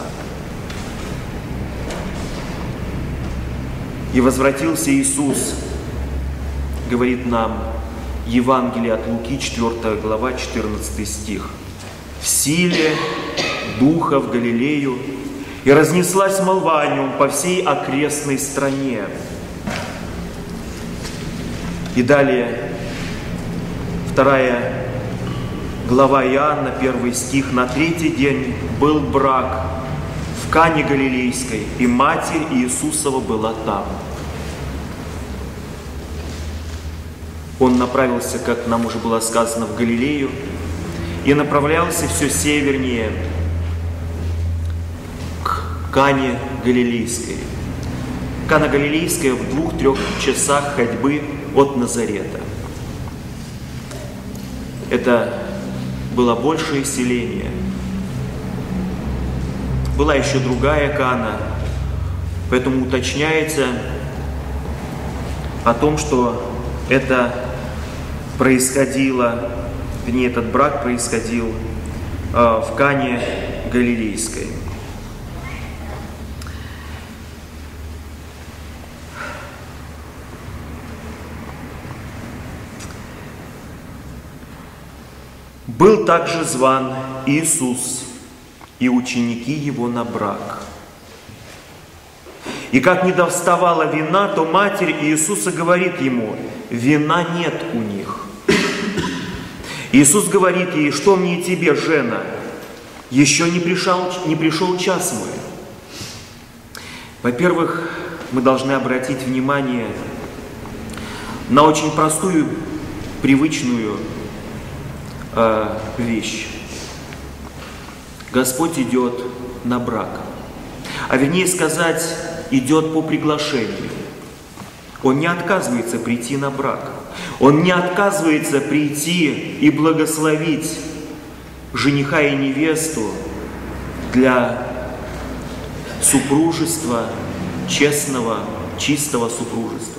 И возвратился Иисус, говорит нам Евангелие от Луки, 4 глава, 14 стих. В силе Духа в Галилею, и разнеслась молва о нем по всей окрестной стране. И далее, 2 глава Иоанна, 1 стих. На третий день был брак в Кане Галилейской, и Матерь Иисусова была там. Он направился, как нам уже было сказано, в Галилею, и направлялся все севернее к Кане Галилейской. Кана Галилейская в 2-3 часах ходьбы от Назарета. Это было большее селение. Была еще другая Кана, поэтому уточняется о том, что это происходило, вернее, этот брак происходил в Кане Галилейской. Был также зван Иисус и ученики его на брак. И как не довставала вина, то Матерь Иисуса говорит ему: вина нет у них. Иисус говорит ей: что мне и тебе, жена, еще не пришел час мой. Во-первых, мы должны обратить внимание на очень простую, привычную вещь. Господь идет на брак, а вернее сказать, идет по приглашению. Он не отказывается прийти на брак. Он не отказывается прийти и благословить жениха и невесту для супружества, честного, чистого супружества.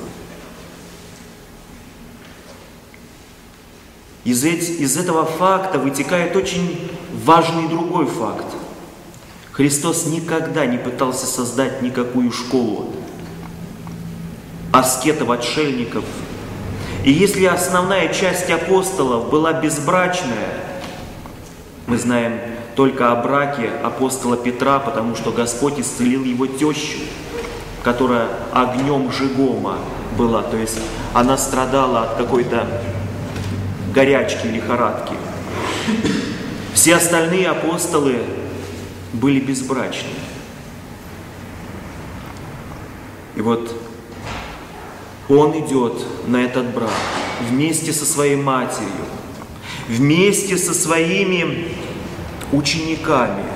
Из этого факта вытекает очень важный другой факт. Христос никогда не пытался создать никакую школу аскетов-отшельников. И если основная часть апостолов была безбрачная, мы знаем только о браке апостола Петра, потому что Господь исцелил его тещу, которая огнем жигома была, то есть она страдала от какой-то горячки, лихорадки. Все остальные апостолы были безбрачны. И вот он идет на этот брак вместе со своей матерью, вместе со своими учениками.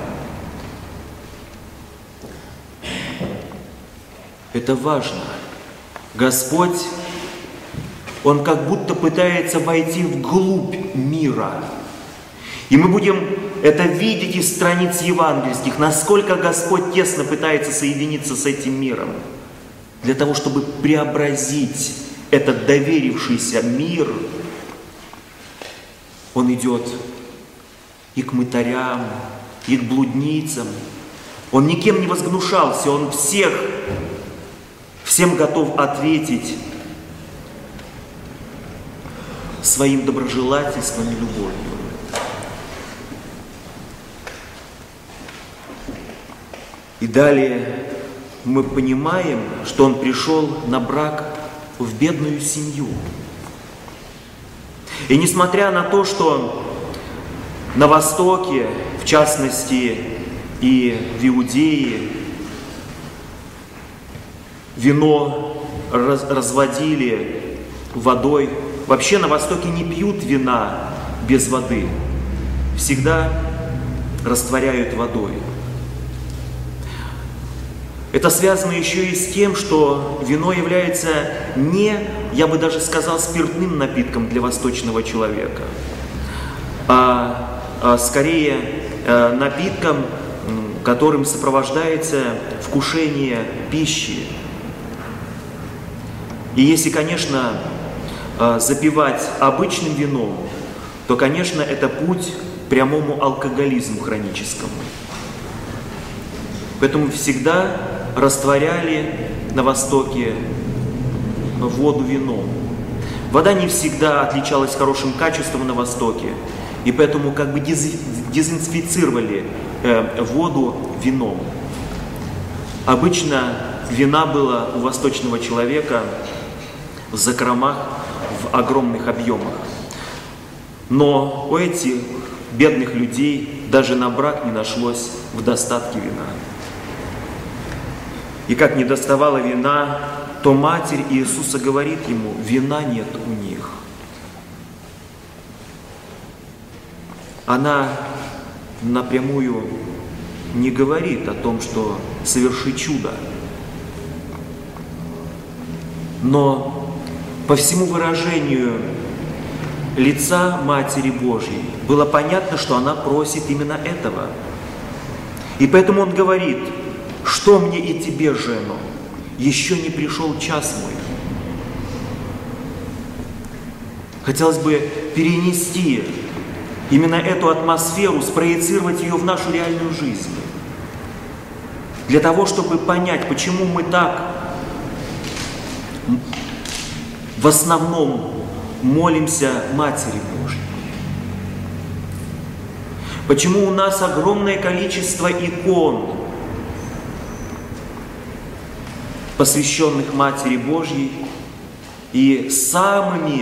Это важно. Господь, Он как будто пытается войти вглубь мира. И мы будем это видеть из страниц евангельских, насколько Господь тесно пытается соединиться с этим миром, для того, чтобы преобразить этот доверившийся мир. Он идет и к мытарям, и к блудницам. Он никем не возгнушался, он всем готов ответить своим доброжелательством и любовью. И далее мы понимаем, что он пришел на брак в бедную семью. И несмотря на то, что на Востоке, в частности и в Иудее, вино разводили водой вообще на Востоке не пьют вина без воды, всегда растворяют водой. Это связано еще и с тем, что вино является не, я бы даже сказал, спиртным напитком для восточного человека, а скорее напитком, которым сопровождается вкушение пищи. И если, конечно, запивать обычным вином, то, конечно, это путь к прямому алкоголизму хроническому. Поэтому всегда растворяли на Востоке воду вином. Вода не всегда отличалась хорошим качеством на Востоке, и поэтому как бы дезинфицировали воду вином. Обычно вина была у восточного человека в закромах, в огромных объемах. Но у этих бедных людей даже на брак не нашлось в достатке вина. И как не доставало вина, то Матерь Иисуса говорит ему: вина нет у них. Она напрямую не говорит о том, что соверши чудо. Но по всему выражению лица Матери Божьей было понятно, что она просит именно этого. И поэтому он говорит: что мне и тебе, жено, еще не пришел час мой. Хотелось бы перенести именно эту атмосферу, спроецировать ее в нашу реальную жизнь. Для того, чтобы понять, почему мы так в основном молимся Матери Божьей. Почему у нас огромное количество икон, посвященных Матери Божьей, и самыми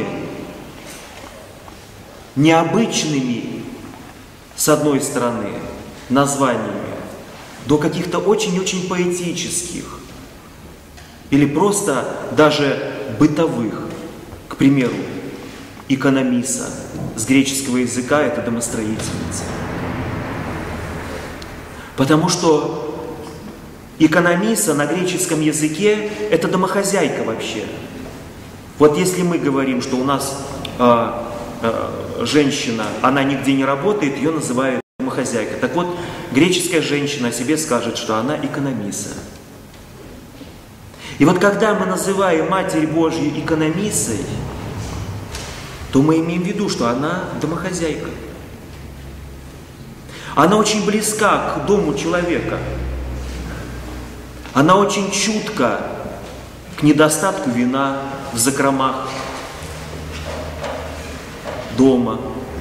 необычными, с одной стороны, названиями, до каких-то очень-очень поэтических или просто даже бытовых. К примеру, икономиса, с греческого языка это домостроительница. Потому что икономиса на греческом языке – это домохозяйка вообще. Вот если мы говорим, что у нас женщина, она нигде не работает, ее называют домохозяйка. Так вот, греческая женщина о себе скажет, что она икономиса. И вот когда мы называем Матерь Божью икономисой, то мы имеем в виду, что она домохозяйка. Она очень близка к дому человека. Она очень чутка к недостатку вина в закромах дома.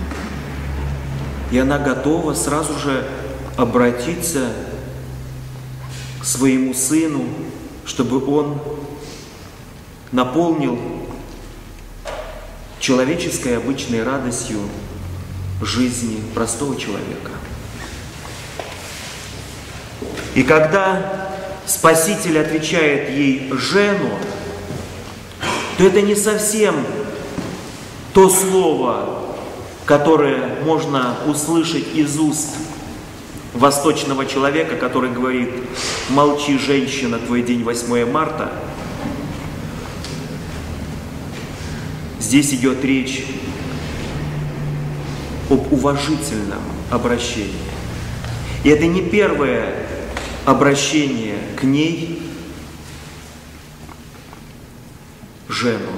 И она готова сразу же обратиться к своему сыну, чтобы он наполнил человеческой обычной радостью жизни простого человека. И когда Спаситель отвечает ей «жену», то это не совсем то слово, которое можно услышать из уст восточного человека, который говорит: «Молчи, женщина, твой день 8 марта». Здесь идет речь об уважительном обращении. И это не первое обращение к ней, жену.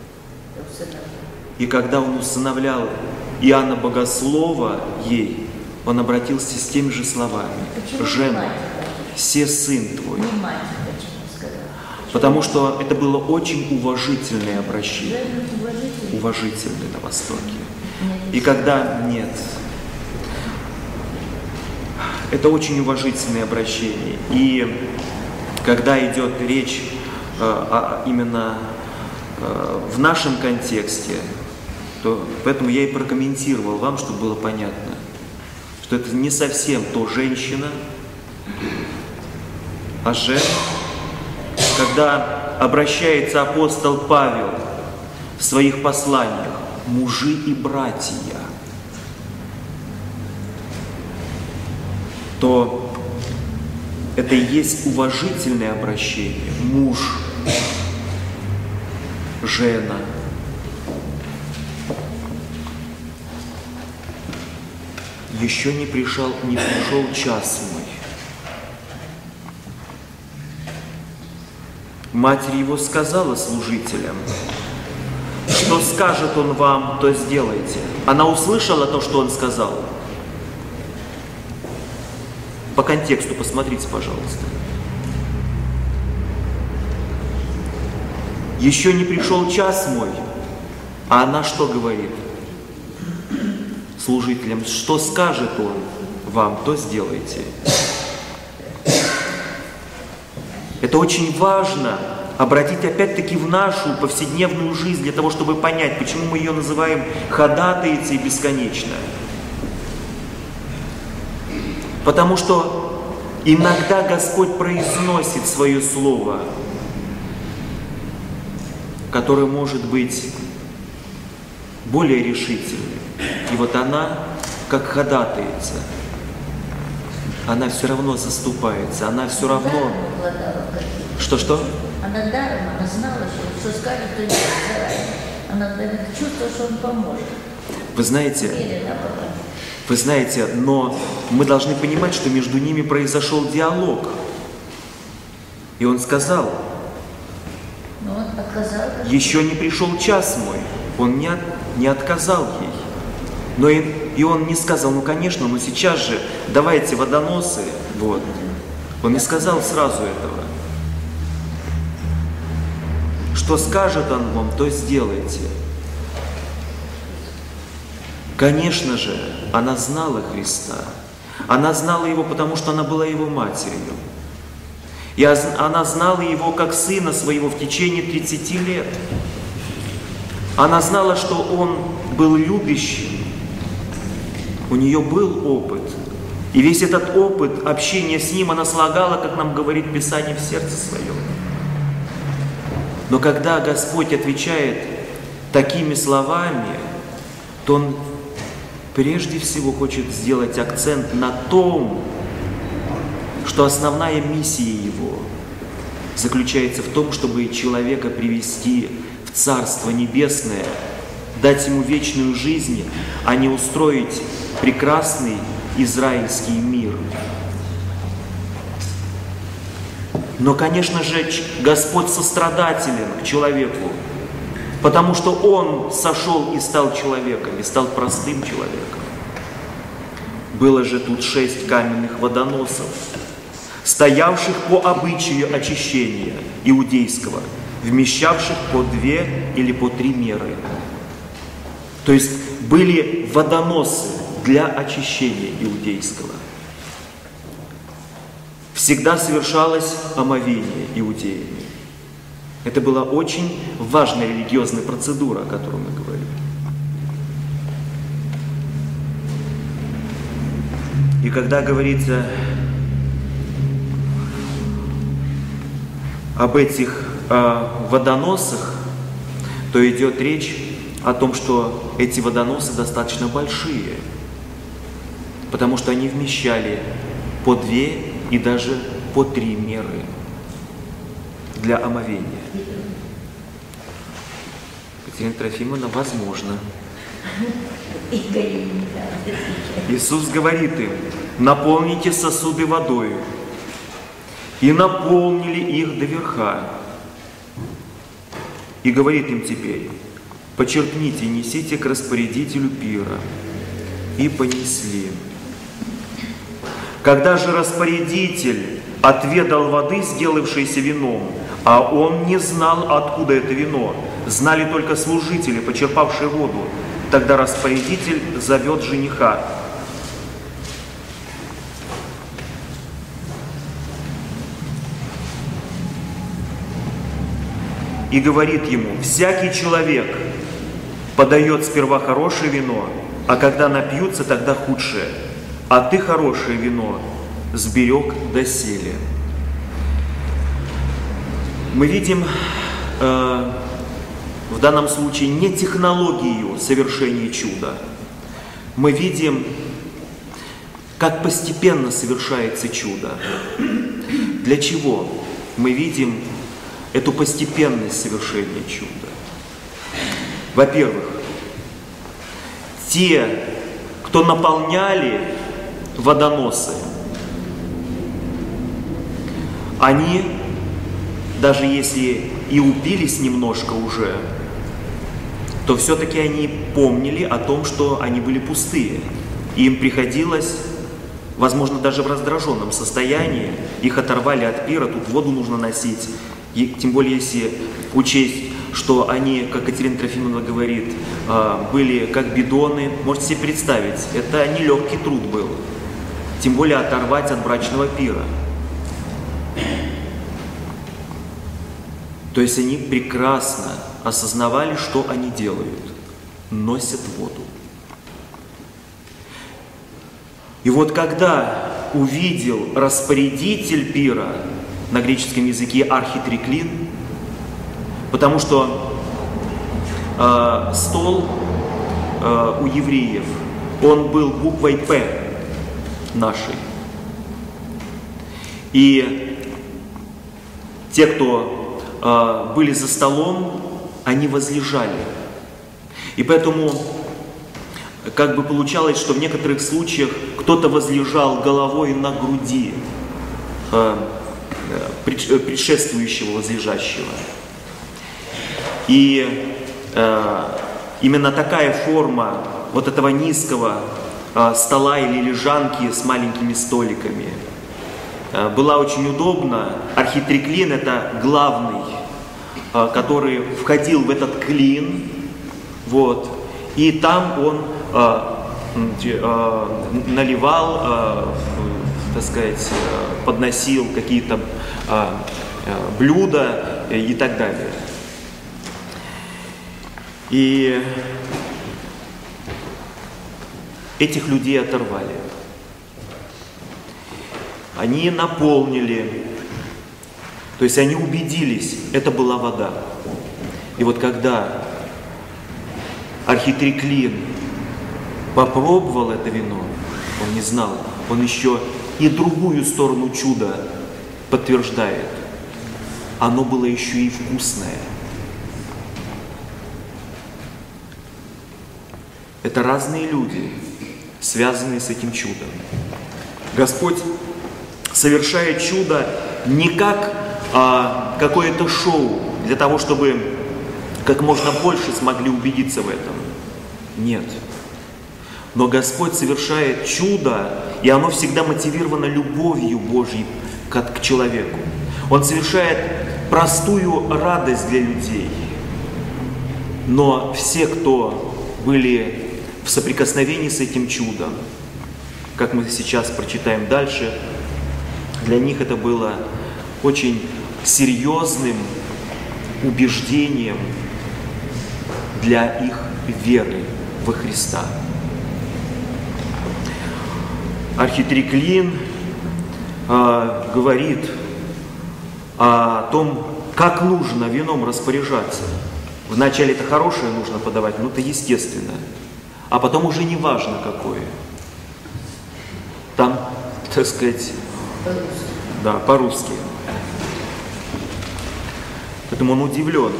И когда он усыновлял Иоанна Богослова ей, он обратился с теми же словами: «Жена, се сын твой». Потому что это было очень уважительное обращение. Уважительное на Востоке. И когда нет, это очень уважительное обращение. И когда идет речь именно в нашем контексте, то поэтому я и прокомментировал вам, чтобы было понятно, что это не совсем то женщина, а жена. Когда обращается апостол Павел в своих посланиях: мужи и братья, то это и есть уважительное обращение. Муж, жена. Еще не пришел час мой. Матерь его сказала служителям: что скажет он вам, то сделайте. Она услышала то, что он сказал. По контексту посмотрите, пожалуйста. Еще не пришел час мой, а она что говорит служителям? Что скажет он вам, то сделайте. Это очень важно обратить опять-таки в нашу повседневную жизнь, для того, чтобы понять, почему мы ее называем ходатайицей бесконечно. Потому что иногда Господь произносит свое слово, которое может быть более решительным. И вот она, как ходатайца, она все равно заступается, она все равно... Что-что? Она даром, она знала, что скажет, то нет, заранее. Она чувствовала, что он поможет. Вы знаете, но мы должны понимать, что между ними произошел диалог. И он сказал: еще не пришел час мой. Он не отказал ей. Но и он не сказал: ну конечно, но сейчас же давайте водоносы. Вот. Он не сказал сразу этого. Что скажет он вам, то сделайте. Конечно же, она знала Христа. Она знала Его, потому что она была Его матерью. И она знала Его как Сына Своего в течение 30 лет. Она знала, что Он был любящим. У нее был опыт. И весь этот опыт общения с Ним она слагала, как нам говорит Писание, в сердце своем. Но когда Господь отвечает такими словами, то Он прежде всего хочет сделать акцент на том, что основная миссия Его заключается в том, чтобы человека привести в Царство Небесное, дать ему вечную жизнь, а не устроить прекрасный израильский мир. Но, конечно же, Господь сострадателен к человеку, потому что Он сошел и стал человеком, и стал простым человеком. Было же тут 6 каменных водоносов, стоявших по обычаю очищения иудейского, вмещавших по 2 или по 3 меры. То есть были водоносы для очищения иудейского. Всегда совершалось омовение иудеями. Это была очень важная религиозная процедура, о которой мы говорили. И когда говорится об этих водоносах, то идет речь о том, что эти водоносы достаточно большие, потому что они вмещали по 2 и даже по 3 меры для омовения. Екатерина Трофимовна, возможно. Иисус говорит им: наполните сосуды водою. И наполнили их до верха. И говорит им теперь: почерпните, несите к распорядителю пира. И понесли. Когда же распорядитель отведал воды, сделавшейся вином, а он не знал, откуда это вино, знали только служители, почерпавшие воду, тогда распорядитель зовет жениха. И говорит ему: всякий человек подает сперва хорошее вино, а когда напьются, тогда худшее. А ты хорошее вино сберег доселе. Мы видим в данном случае не технологию совершения чуда. Мы видим, как постепенно совершается чудо. Для чего? Мы видим эту постепенность совершения чуда. Во-первых, те, кто наполняли водоносы, они, даже если и упились немножко уже, то все-таки они помнили о том, что они были пустые. И им приходилось, возможно, даже в раздраженном состоянии, их оторвали от пира, тут воду нужно носить. И тем более, если учесть, что они, как Катерина Трофимовна говорит, были как бидоны. Можете себе представить, это нелегкий труд был. Тем более оторвать от брачного пира. То есть они прекрасно осознавали, что они делают. Носят воду. И вот когда увидел распорядитель пира, на греческом языке архитриклин, потому что стол у евреев, он был буквой «П» нашей. И те, кто были за столом, они возлежали. И поэтому как бы получалось, что в некоторых случаях кто-то возлежал головой на груди предшествующего возлежащего. И именно такая форма вот этого низкого стола или лежанки с маленькими столиками была очень удобна. Архитриклин — это главный, который входил в этот клин, вот, и там он наливал, так сказать, подносил какие-то блюда и так далее. И этих людей оторвали. Они наполнили, то есть они убедились, это была вода. И вот когда архитриклин попробовал это вино, он не знал, он еще и другую сторону чуда подтверждает. Оно было еще и вкусное. Это разные люди, связанные с этим чудом. Господь совершает чудо не как какое-то шоу, для того, чтобы как можно больше смогли убедиться в этом. Нет. Но Господь совершает чудо, и оно всегда мотивировано любовью Божьей к человеку. Он совершает простую радость для людей. Но все, кто были в соприкосновении с этим чудом, как мы сейчас прочитаем дальше, для них это было очень серьезным убеждением для их веры во Христа. Архитриклин говорит о том, как нужно вином распоряжаться. Вначале это хорошее нужно подавать, но это естественно. А потом уже не важно какое. Там, так сказать, да, по-русски. Поэтому он удивлен.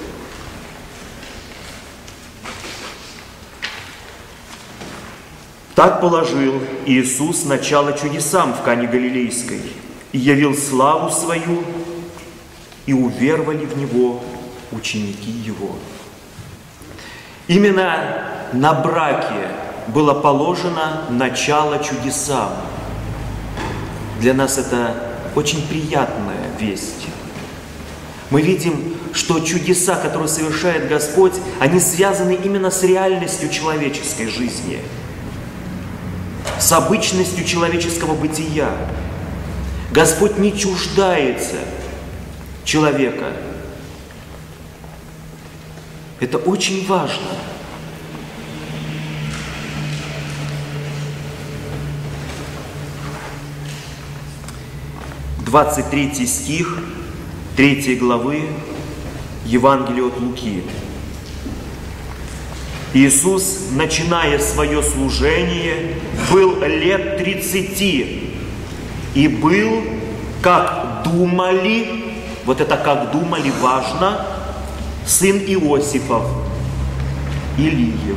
Так положил Иисус начало чудесам в Кане Галилейской и явил славу свою, и уверовали в Него ученики Его. Именно на браке было положено начало чудесам. Для нас это очень приятная весть. Мы видим, что чудеса, которые совершает Господь, они связаны именно с реальностью человеческой жизни, с обычностью человеческого бытия. Господь не чуждается человека. Это очень важно. Двадцать 23 стих 3 главы Евангелия от Луки. Иисус, начиная свое служение, был лет 30 и был, как думали, вот это как думали важно, сын Иосифов, Илиев.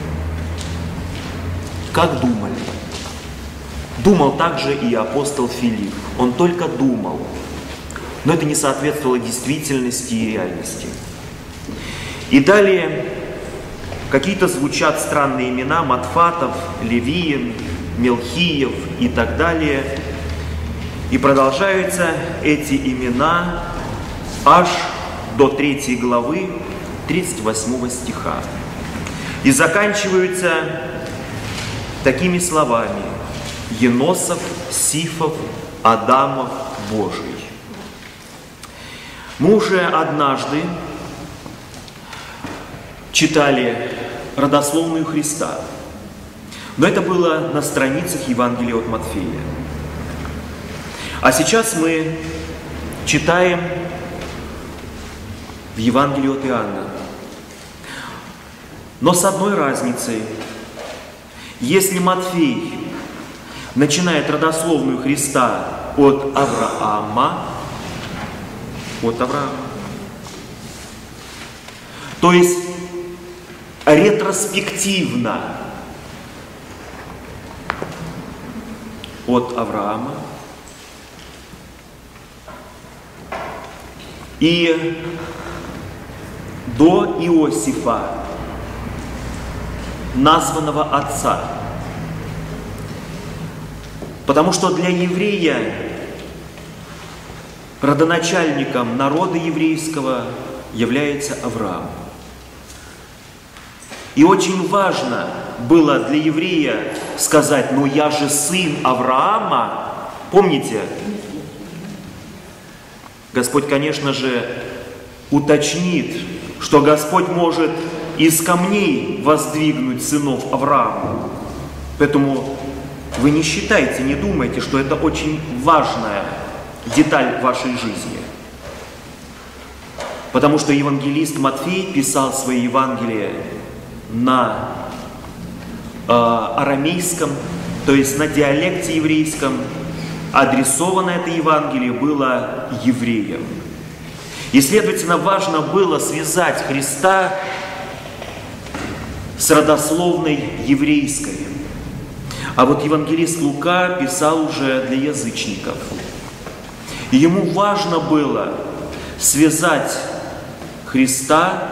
Как думали? Думал также и апостол Филипп. Он только думал. Но это не соответствовало действительности и реальности. И далее какие-то звучат странные имена: Матфатов, Левиин, Мелхиев и так далее. И продолжаются эти имена аж до 3 главы 38 стиха. И заканчиваются такими словами: Еносов, Сифов, Адамов, Божий. Мы уже однажды читали родословную Христа, но это было на страницах Евангелия от Матфея. А сейчас мы читаем в Евангелии от Иоанна. Но с одной разницей. Если Матфей начинает родословную Христа от Авраама, то есть ретроспективно от Авраама, и до Иосифа, названного отца. Потому что для еврея родоначальником народа еврейского является Авраам. И очень важно было для еврея сказать: ну я же сын Авраама. Помните? Господь, конечно же, уточнит, что Господь может из камней воздвигнуть сынов Авраама. Поэтому вы не считайте, не думайте, что это очень важная деталь вашей жизни. Потому что евангелист Матфей писал свои Евангелия на арамейском, то есть на диалекте еврейском. Адресовано это Евангелие было евреям. И, следовательно, важно было связать Христа с родословной еврейской. А вот евангелист Лука писал уже для язычников. И ему важно было связать Христа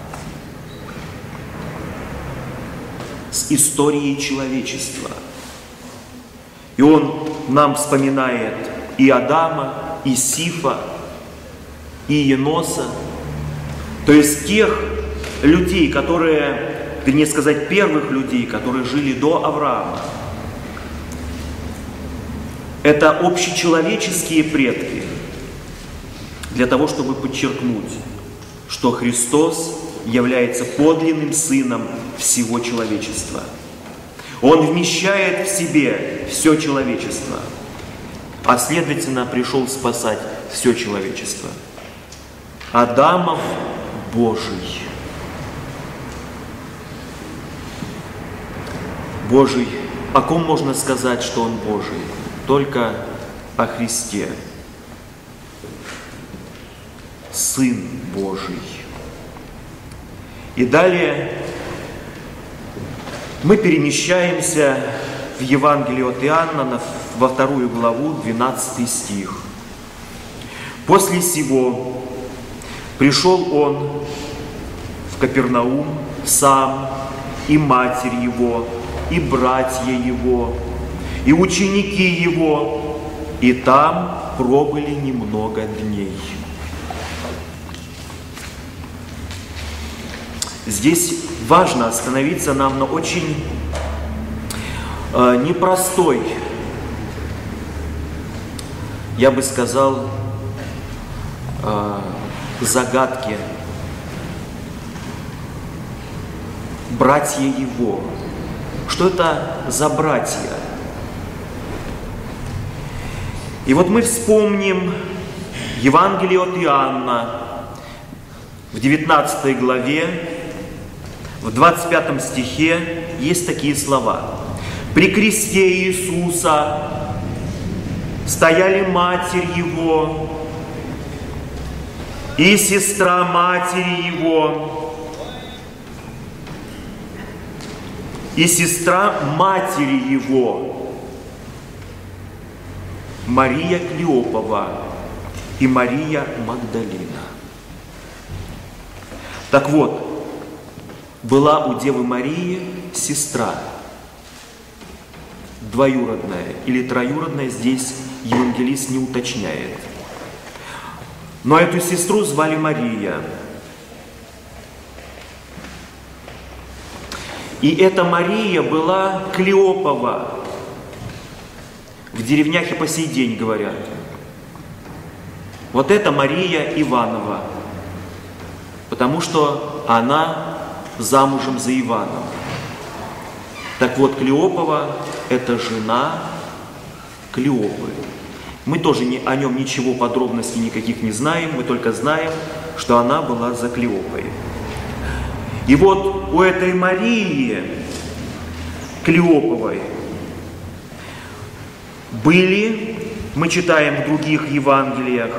с историей человечества. И он нам вспоминает и Адама, и Сифа, и Еноса, то есть тех людей, которые, вернее сказать, первых людей, которые жили до Авраама. Это общечеловеческие предки, для того, чтобы подчеркнуть, что Христос является подлинным сыном всего человечества. Он вмещает в себе все человечество, а следовательно пришел спасать все человечество. Адамов Божий. Божий. О ком можно сказать, что он Божий? Только о Христе. Сын Божий. И далее мы перемещаемся в Евангелие от Иоанна во 2 главу, 12 стих. «После сего пришел он в Капернаум сам, и матерь его, и братья его, и ученики его, и там пробыли немного дней». Здесь важно остановиться нам на очень непростой, я бы сказал, загадке. Братья его. Что это за братья? И вот мы вспомним Евангелие от Иоанна в 19 главе, в 25 стихе есть такие слова. «При кресте Иисуса стояли Матерь Его и сестра матери Его, и сестра матери Его, Мария Клеопова и Мария Магдалина». Так вот, была у Девы Марии сестра, двоюродная или троюродная, здесь евангелист не уточняет. Но эту сестру звали Мария. И эта Мария была Клеопова. В деревнях и по сей день говорят. Вот это Мария Иванова, потому что она замужем за Иваном. Так вот, Клеопова – это жена Клеопы. Мы тоже о нем ничего, подробностей никаких не знаем, мы только знаем, что она была за Клеопой. И вот у этой Марии Клеоповой были, мы читаем в других Евангелиях,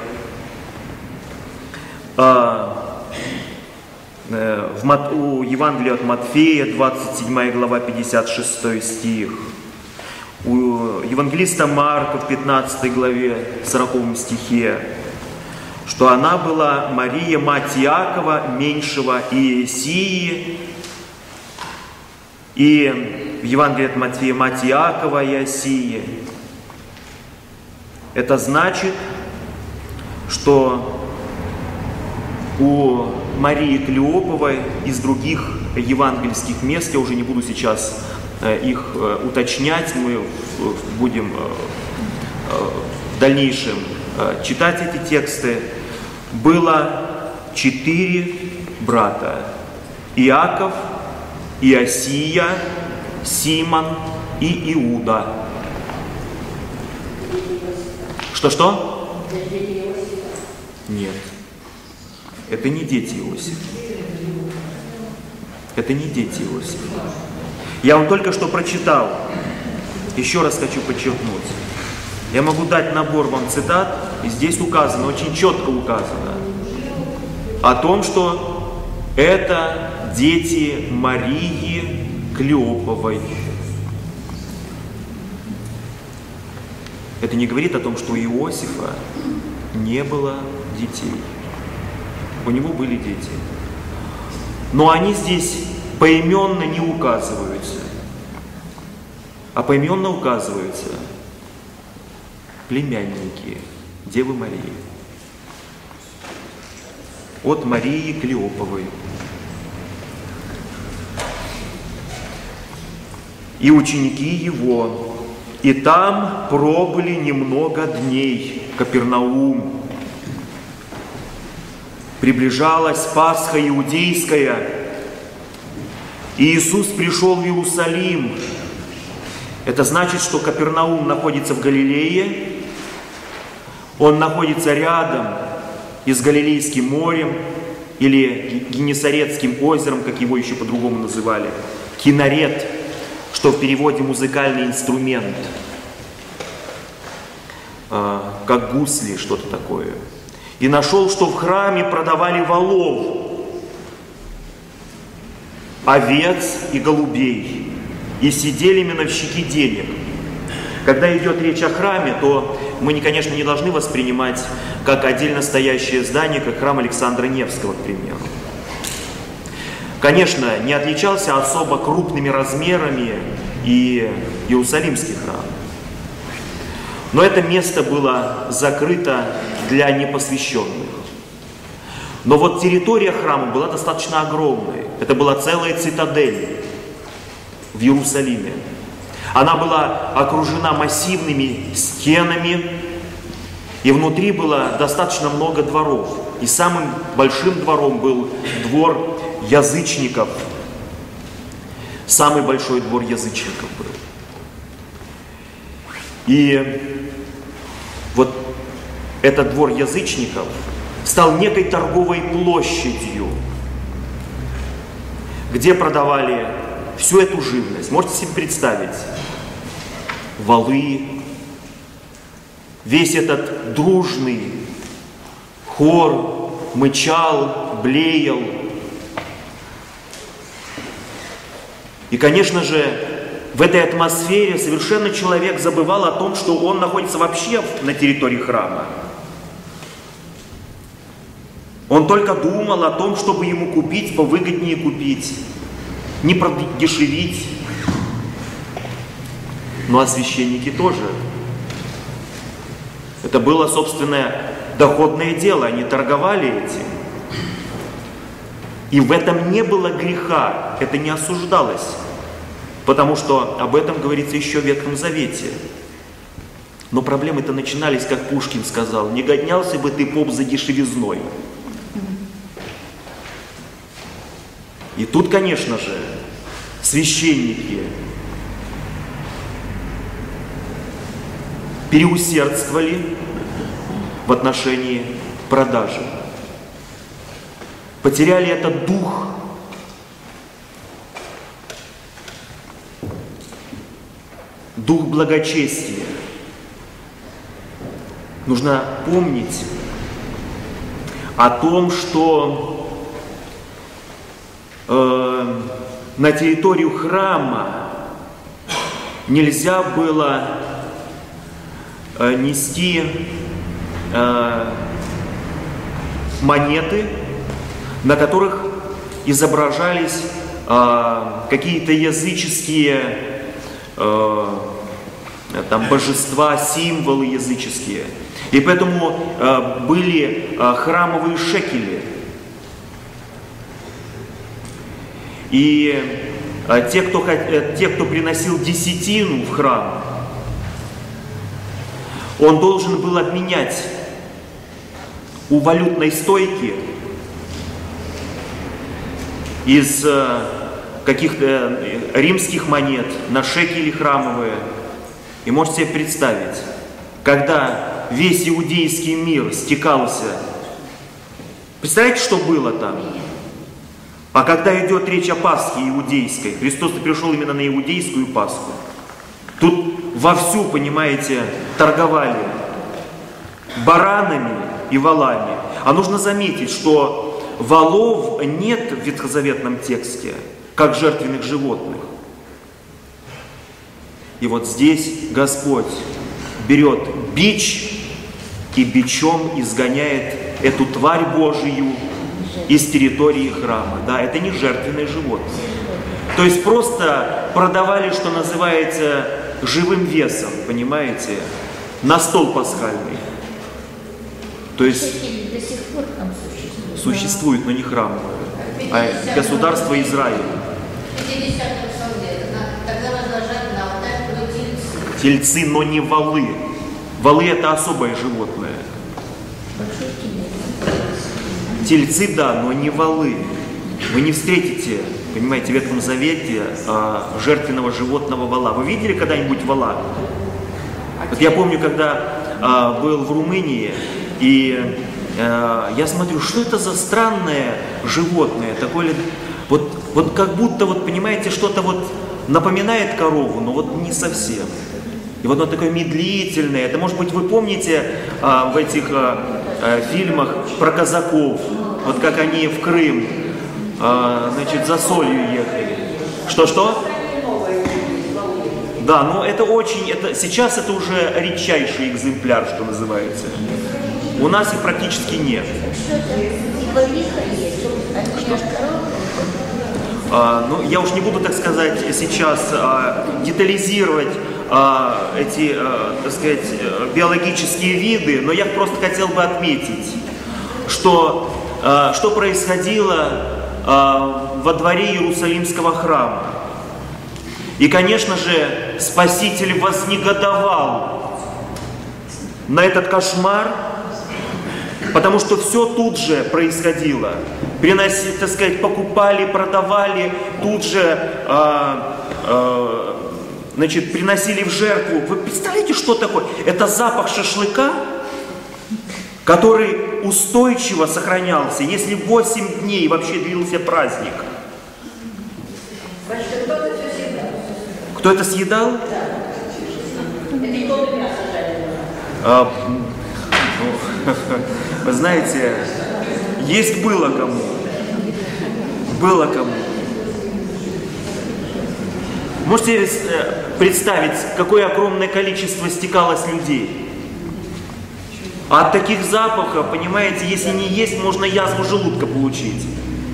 у Евангелия от Матфея, 27 глава, 56 стих, у евангелиста Марка в 15 главе, 40 стихе, что она была Мария, мать Иакова, меньшего и Иосии, и в Евангелии от Матфея мать Иакова и Иосии. Это значит, что у Марии Клеоповой из других евангельских мест, я уже не буду сейчас их уточнять, мы будем в дальнейшем читать эти тексты, было 4 брата: Иаков, Иосия, Симон и Иуда. Что-что? Нет. Это не дети Иосифа. Это не дети Иосифа. Я вам только что прочитал. Еще раз хочу подчеркнуть. Я могу дать набор вам цитат, и здесь указано, очень четко указано, о том, что это дети Марии Клеоповой. Это не говорит о том, что у Иосифа не было детей. У него были дети. Но они здесь поименно не указываются. А поименно указываются племянники Девы Марии. От Марии Клеоповой. И ученики его, и там пробыли немного дней, Капернаум. Приближалась Пасха иудейская, и Иисус пришел в Иерусалим. Это значит, что Капернаум находится в Галилее, он находится рядом и с Галилейским морем, или Генесаретским озером, как его еще по-другому называли, Кинарет, что в переводе музыкальный инструмент, как гусли, что-то такое. И нашел, что в храме продавали волов, овец и голубей, и сидели миновщики денег. Когда идет речь о храме, то мы, конечно, не должны воспринимать как отдельно стоящее здание, как храм Александра Невского, к примеру. Конечно, не отличался особо крупными размерами и Иерусалимский храм. Но это место было закрыто для непосвященных. Но вот территория храма была достаточно огромной. Это была целая цитадель в Иерусалиме. Она была окружена массивными стенами, и внутри было достаточно много дворов. И самым большим двором был двор язычников. Самый большой двор язычников был. И вот этот двор язычников стал некой торговой площадью, где продавали всю эту живность. Можете себе представить? Валы, весь этот дружный хор мычал, блеял. И, конечно же, в этой атмосфере совершенно человек забывал о том, что он находится вообще на территории храма. Он только думал о том, чтобы ему купить, повыгоднее купить, не продешевить. Ну а священники тоже. Это было собственное доходное дело, они торговали этим. И в этом не было греха, это не осуждалось. Потому что об этом говорится еще в Ветхом Завете. Но проблемы-то начинались, как Пушкин сказал, не гонялся бы ты, поп, за дешевизной. И тут, конечно же, священники переусердствовали в отношении продажи. Потеряли этот дух. Дух благочестия. Нужно помнить о том, что на территорию храма нельзя было нести монеты, на которых изображались какие-то языческие там божества, символы языческие. И поэтому были храмовые шекели. И те, кто приносил десятину в храм, он должен был обменять у валютной стойки из каких-то римских монет на шекели храмовые. И можете себе представить, когда весь иудейский мир стекался, представляете, что было там? А когда идет речь о Пасхе иудейской, Христос пришел именно на иудейскую Пасху, тут вовсю, понимаете, торговали баранами и валами. А нужно заметить, что валов нет в ветхозаветном тексте, как жертвенных животных. И вот здесь Господь берет бич и бичом изгоняет эту тварь Божию из территории храма. Да, это не жертвенное животное. То есть просто продавали, что называется, живым весом, понимаете, на стол пасхальный. То есть до сих пор там существует, но не храмовое, а государство Израиль. 50-х тогда возложат на алтарь тельцы. Тельцы, но не валы. Валы — это особое животное. Тельцы, да, но не валы. Вы не встретите, понимаете, в Ветхом Завете жертвенного животного вала. Вы видели когда-нибудь вала? Вот я помню, когда был в Румынии, и я смотрю, что это за странное животное, такое, вот как будто, вот понимаете, что-то вот напоминает корову, но вот не совсем. И вот оно такое медлительное. Это, может быть, вы помните в этих фильмах про казаков, вот как они в Крым, значит, за солью ехали. Что-что? Да, но это очень, сейчас это уже редчайший экземпляр, что называется. У нас их практически нет. Ну, я уж не буду, так сказать, сейчас детализировать эти, так сказать, биологические виды, но я просто хотел бы отметить, что происходило во дворе Иерусалимского храма. И, конечно же, Спаситель вознегодовал на этот кошмар, потому что все тут же происходило. Приносили, так сказать, покупали, продавали, тут же значит, приносили в жертву. Вы представляете, что такое? Это запах шашлыка, который устойчиво сохранялся, если 8 дней вообще длился праздник. Кто это съедал? Вы знаете, есть было кому. Было кому. Можете представить, какое огромное количество стекалось людей? А от таких запахов, понимаете, если не есть, можно язву желудка получить.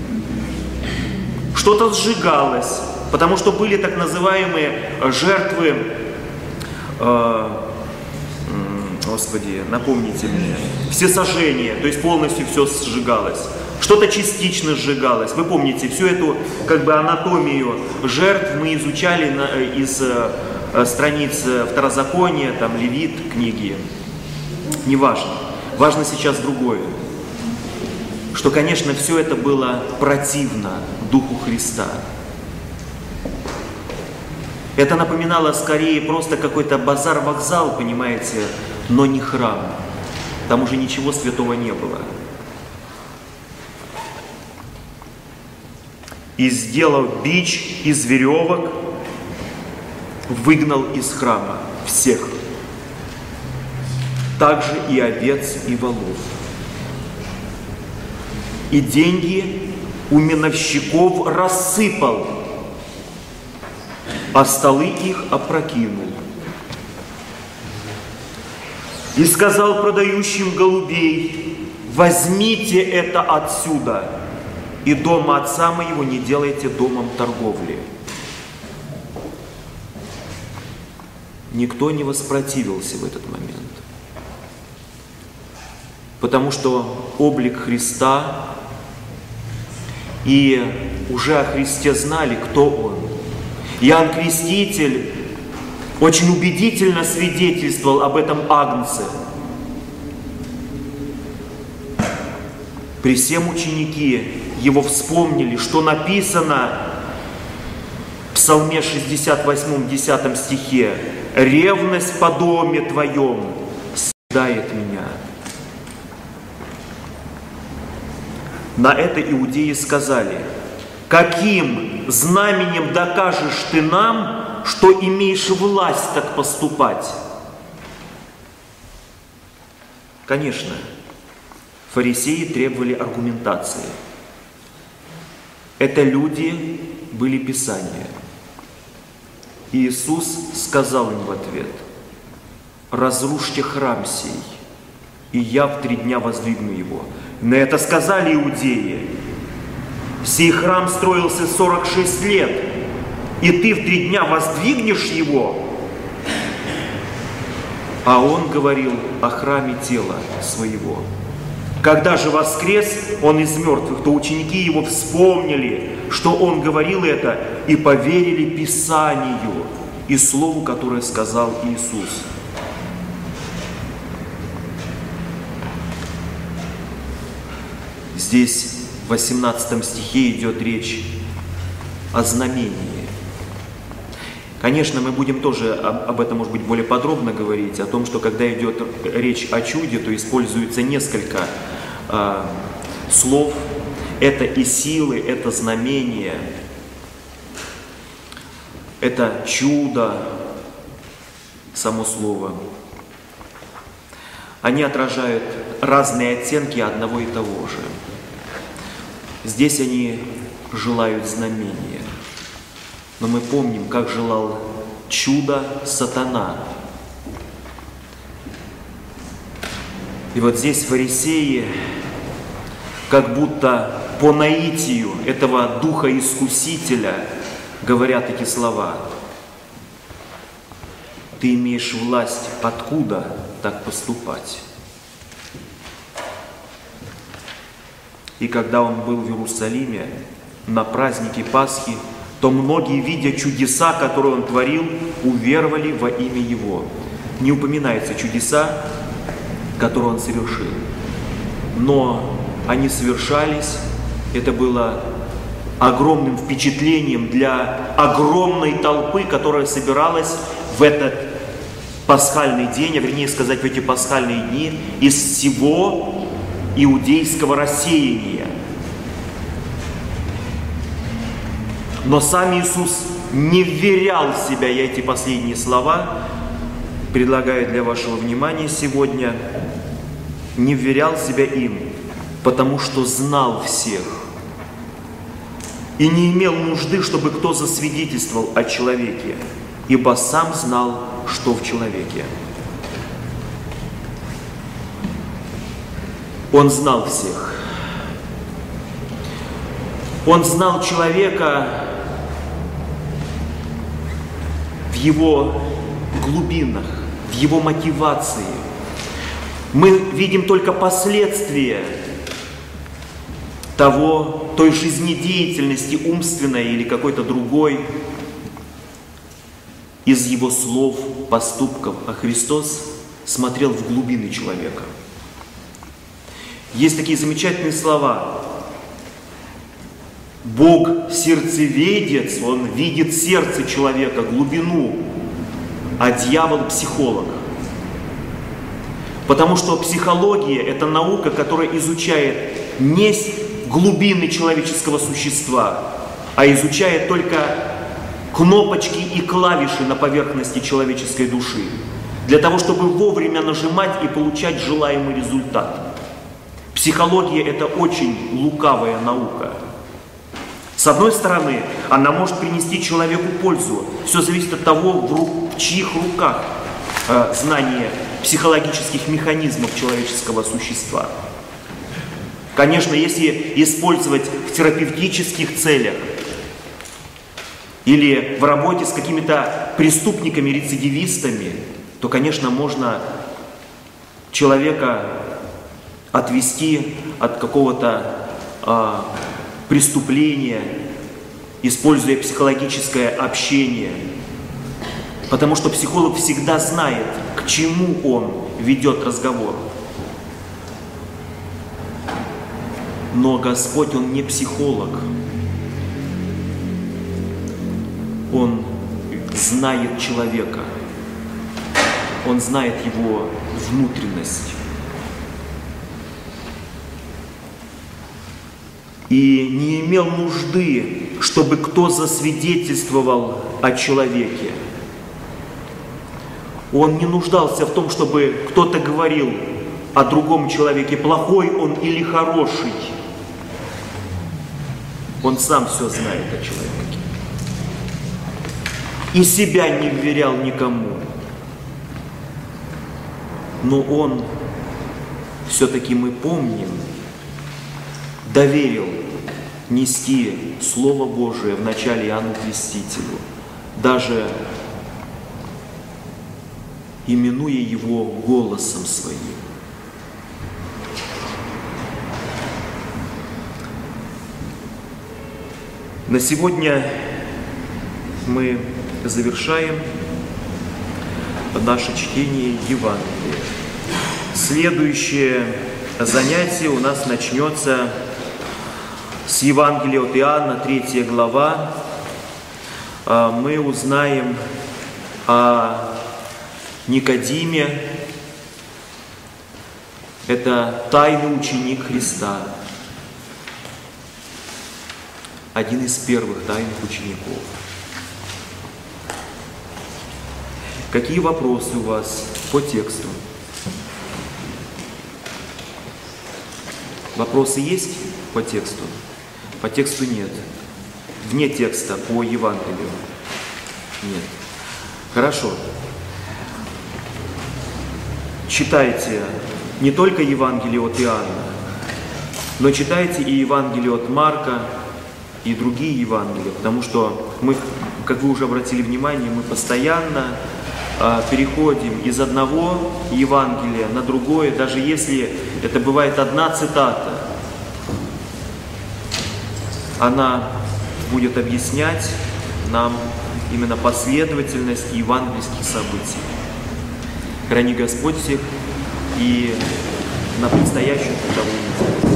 Что-то сжигалось, потому что были так называемые жертвы, Господи, напомните мне, всесожжения, то есть полностью все сжигалось. Что-то частично сжигалось. Вы помните, всю эту как бы анатомию жертв мы изучали из страниц Второзакония, там, Левит, книги. Неважно. Важно сейчас другое. Что, конечно, все это было противно Духу Христа. Это напоминало скорее просто какой-то базар-вокзал, понимаете, но не храм. Там уже ничего святого не было. И, сделав бич из веревок, выгнал из храма всех. Также и овец, и волов. И деньги у миновщиков рассыпал, а столы их опрокинул. И сказал продающим голубей: возьмите это отсюда, и дома отца моего не делайте домом торговли. Никто не воспротивился в этот момент. Потому что облик Христа, и уже о Христе знали, кто Он. Иоанн Креститель очень убедительно свидетельствовал об этом агнце. При всем ученики его вспомнили, что написано в Псалме 68, 10 стихе: «Ревность по доме твоем съедает меня». На это иудеи сказали: каким знаменем докажешь ты нам, что имеешь власть так поступать? Конечно, фарисеи требовали аргументации. Это люди были Писания. И Иисус сказал им в ответ: разрушьте храм сей, и я в 3 дня воздвигну его. На это сказали иудеи: сей храм строился 46 лет, и ты в 3 дня воздвигнешь его? А он говорил о храме тела своего. Когда же воскрес он из мертвых, то ученики его вспомнили, что он говорил это, и поверили Писанию и слову, которое сказал Иисус. Здесь в 18 стихе идет речь о знамении. Конечно, мы будем тоже об этом, может быть, более подробно говорить, о том, что когда идет речь о чуде, то используется несколько слов. Это и силы, это знамение, это чудо, само слово. Они отражают разные оттенки одного и того же. Здесь они желают знамения. Но мы помним, как желал чудо сатана. И вот здесь фарисеи, как будто по наитию этого духа-искусителя, говорят эти слова: ты имеешь власть откуда так поступать? И когда он был в Иерусалиме на празднике Пасхи, то многие, видя чудеса, которые он творил, уверовали во имя его. Не упоминаются чудеса, которые он совершил, но они совершались. Это было огромным впечатлением для огромной толпы, которая собиралась в этот пасхальный день, а вернее сказать, в эти пасхальные дни из всего иудейского рассеяния. Но сам Иисус не вверял в себя, я эти последние слова предлагаю для вашего внимания сегодня, не вверял себя им, потому что знал всех и не имел нужды, чтобы кто засвидетельствовал о человеке, ибо сам знал, что в человеке. Он знал всех. Он знал человека в его глубинах, в его мотивации. Мы видим только последствия той жизнедеятельности умственной или какой-то другой из его слов, поступков. А Христос смотрел в глубины человека. Есть такие замечательные слова. Бог сердцеведец, Он видит сердце человека, глубину, а дьявол психолог. Потому что психология – это наука, которая изучает не глубины человеческого существа, а изучает только кнопочки и клавиши на поверхности человеческой души, для того, чтобы вовремя нажимать и получать желаемый результат. Психология – это очень лукавая наука. С одной стороны, она может принести человеку пользу. Все зависит от того, в чьих руках знание психологических механизмов человеческого существа. Конечно, если использовать в терапевтических целях или в работе с какими-то преступниками, рецидивистами, то, конечно, можно человека отвести от какого-то преступления, используя психологическое общение. Потому что психолог всегда знает, к чему он ведет разговор. Но Господь, Он не психолог. Он знает человека. Он знает его внутренность. И не имел нужды, чтобы кто засвидетельствовал о человеке. Он не нуждался в том, чтобы кто-то говорил о другом человеке, плохой он или хороший. Он сам все знает о человеке. И себя не вверял никому. Но он, все-таки мы помним, доверил нести Слово Божие в начале Иоанну Крестителю, даже именуя его голосом своим. На сегодня мы завершаем наше чтение Евангелия. Следующее занятие у нас начнется с Евангелия от Иоанна, 3 глава. Мы узнаем о Никодиме. Это тайный ученик Христа. Один из первых тайных учеников. Какие вопросы у вас по тексту? Вопросы есть по тексту? По тексту нет. Вне текста по Евангелию? Нет. Хорошо. Читайте не только Евангелие от Иоанна, но читайте и Евангелие от Марка, и другие Евангелия, потому что мы, как вы уже обратили внимание, мы постоянно переходим из одного Евангелия на другое, даже если это бывает одна цитата, она будет объяснять нам именно последовательность евангельских событий. Храни Господь всех и на предстоящую трудовую неделю.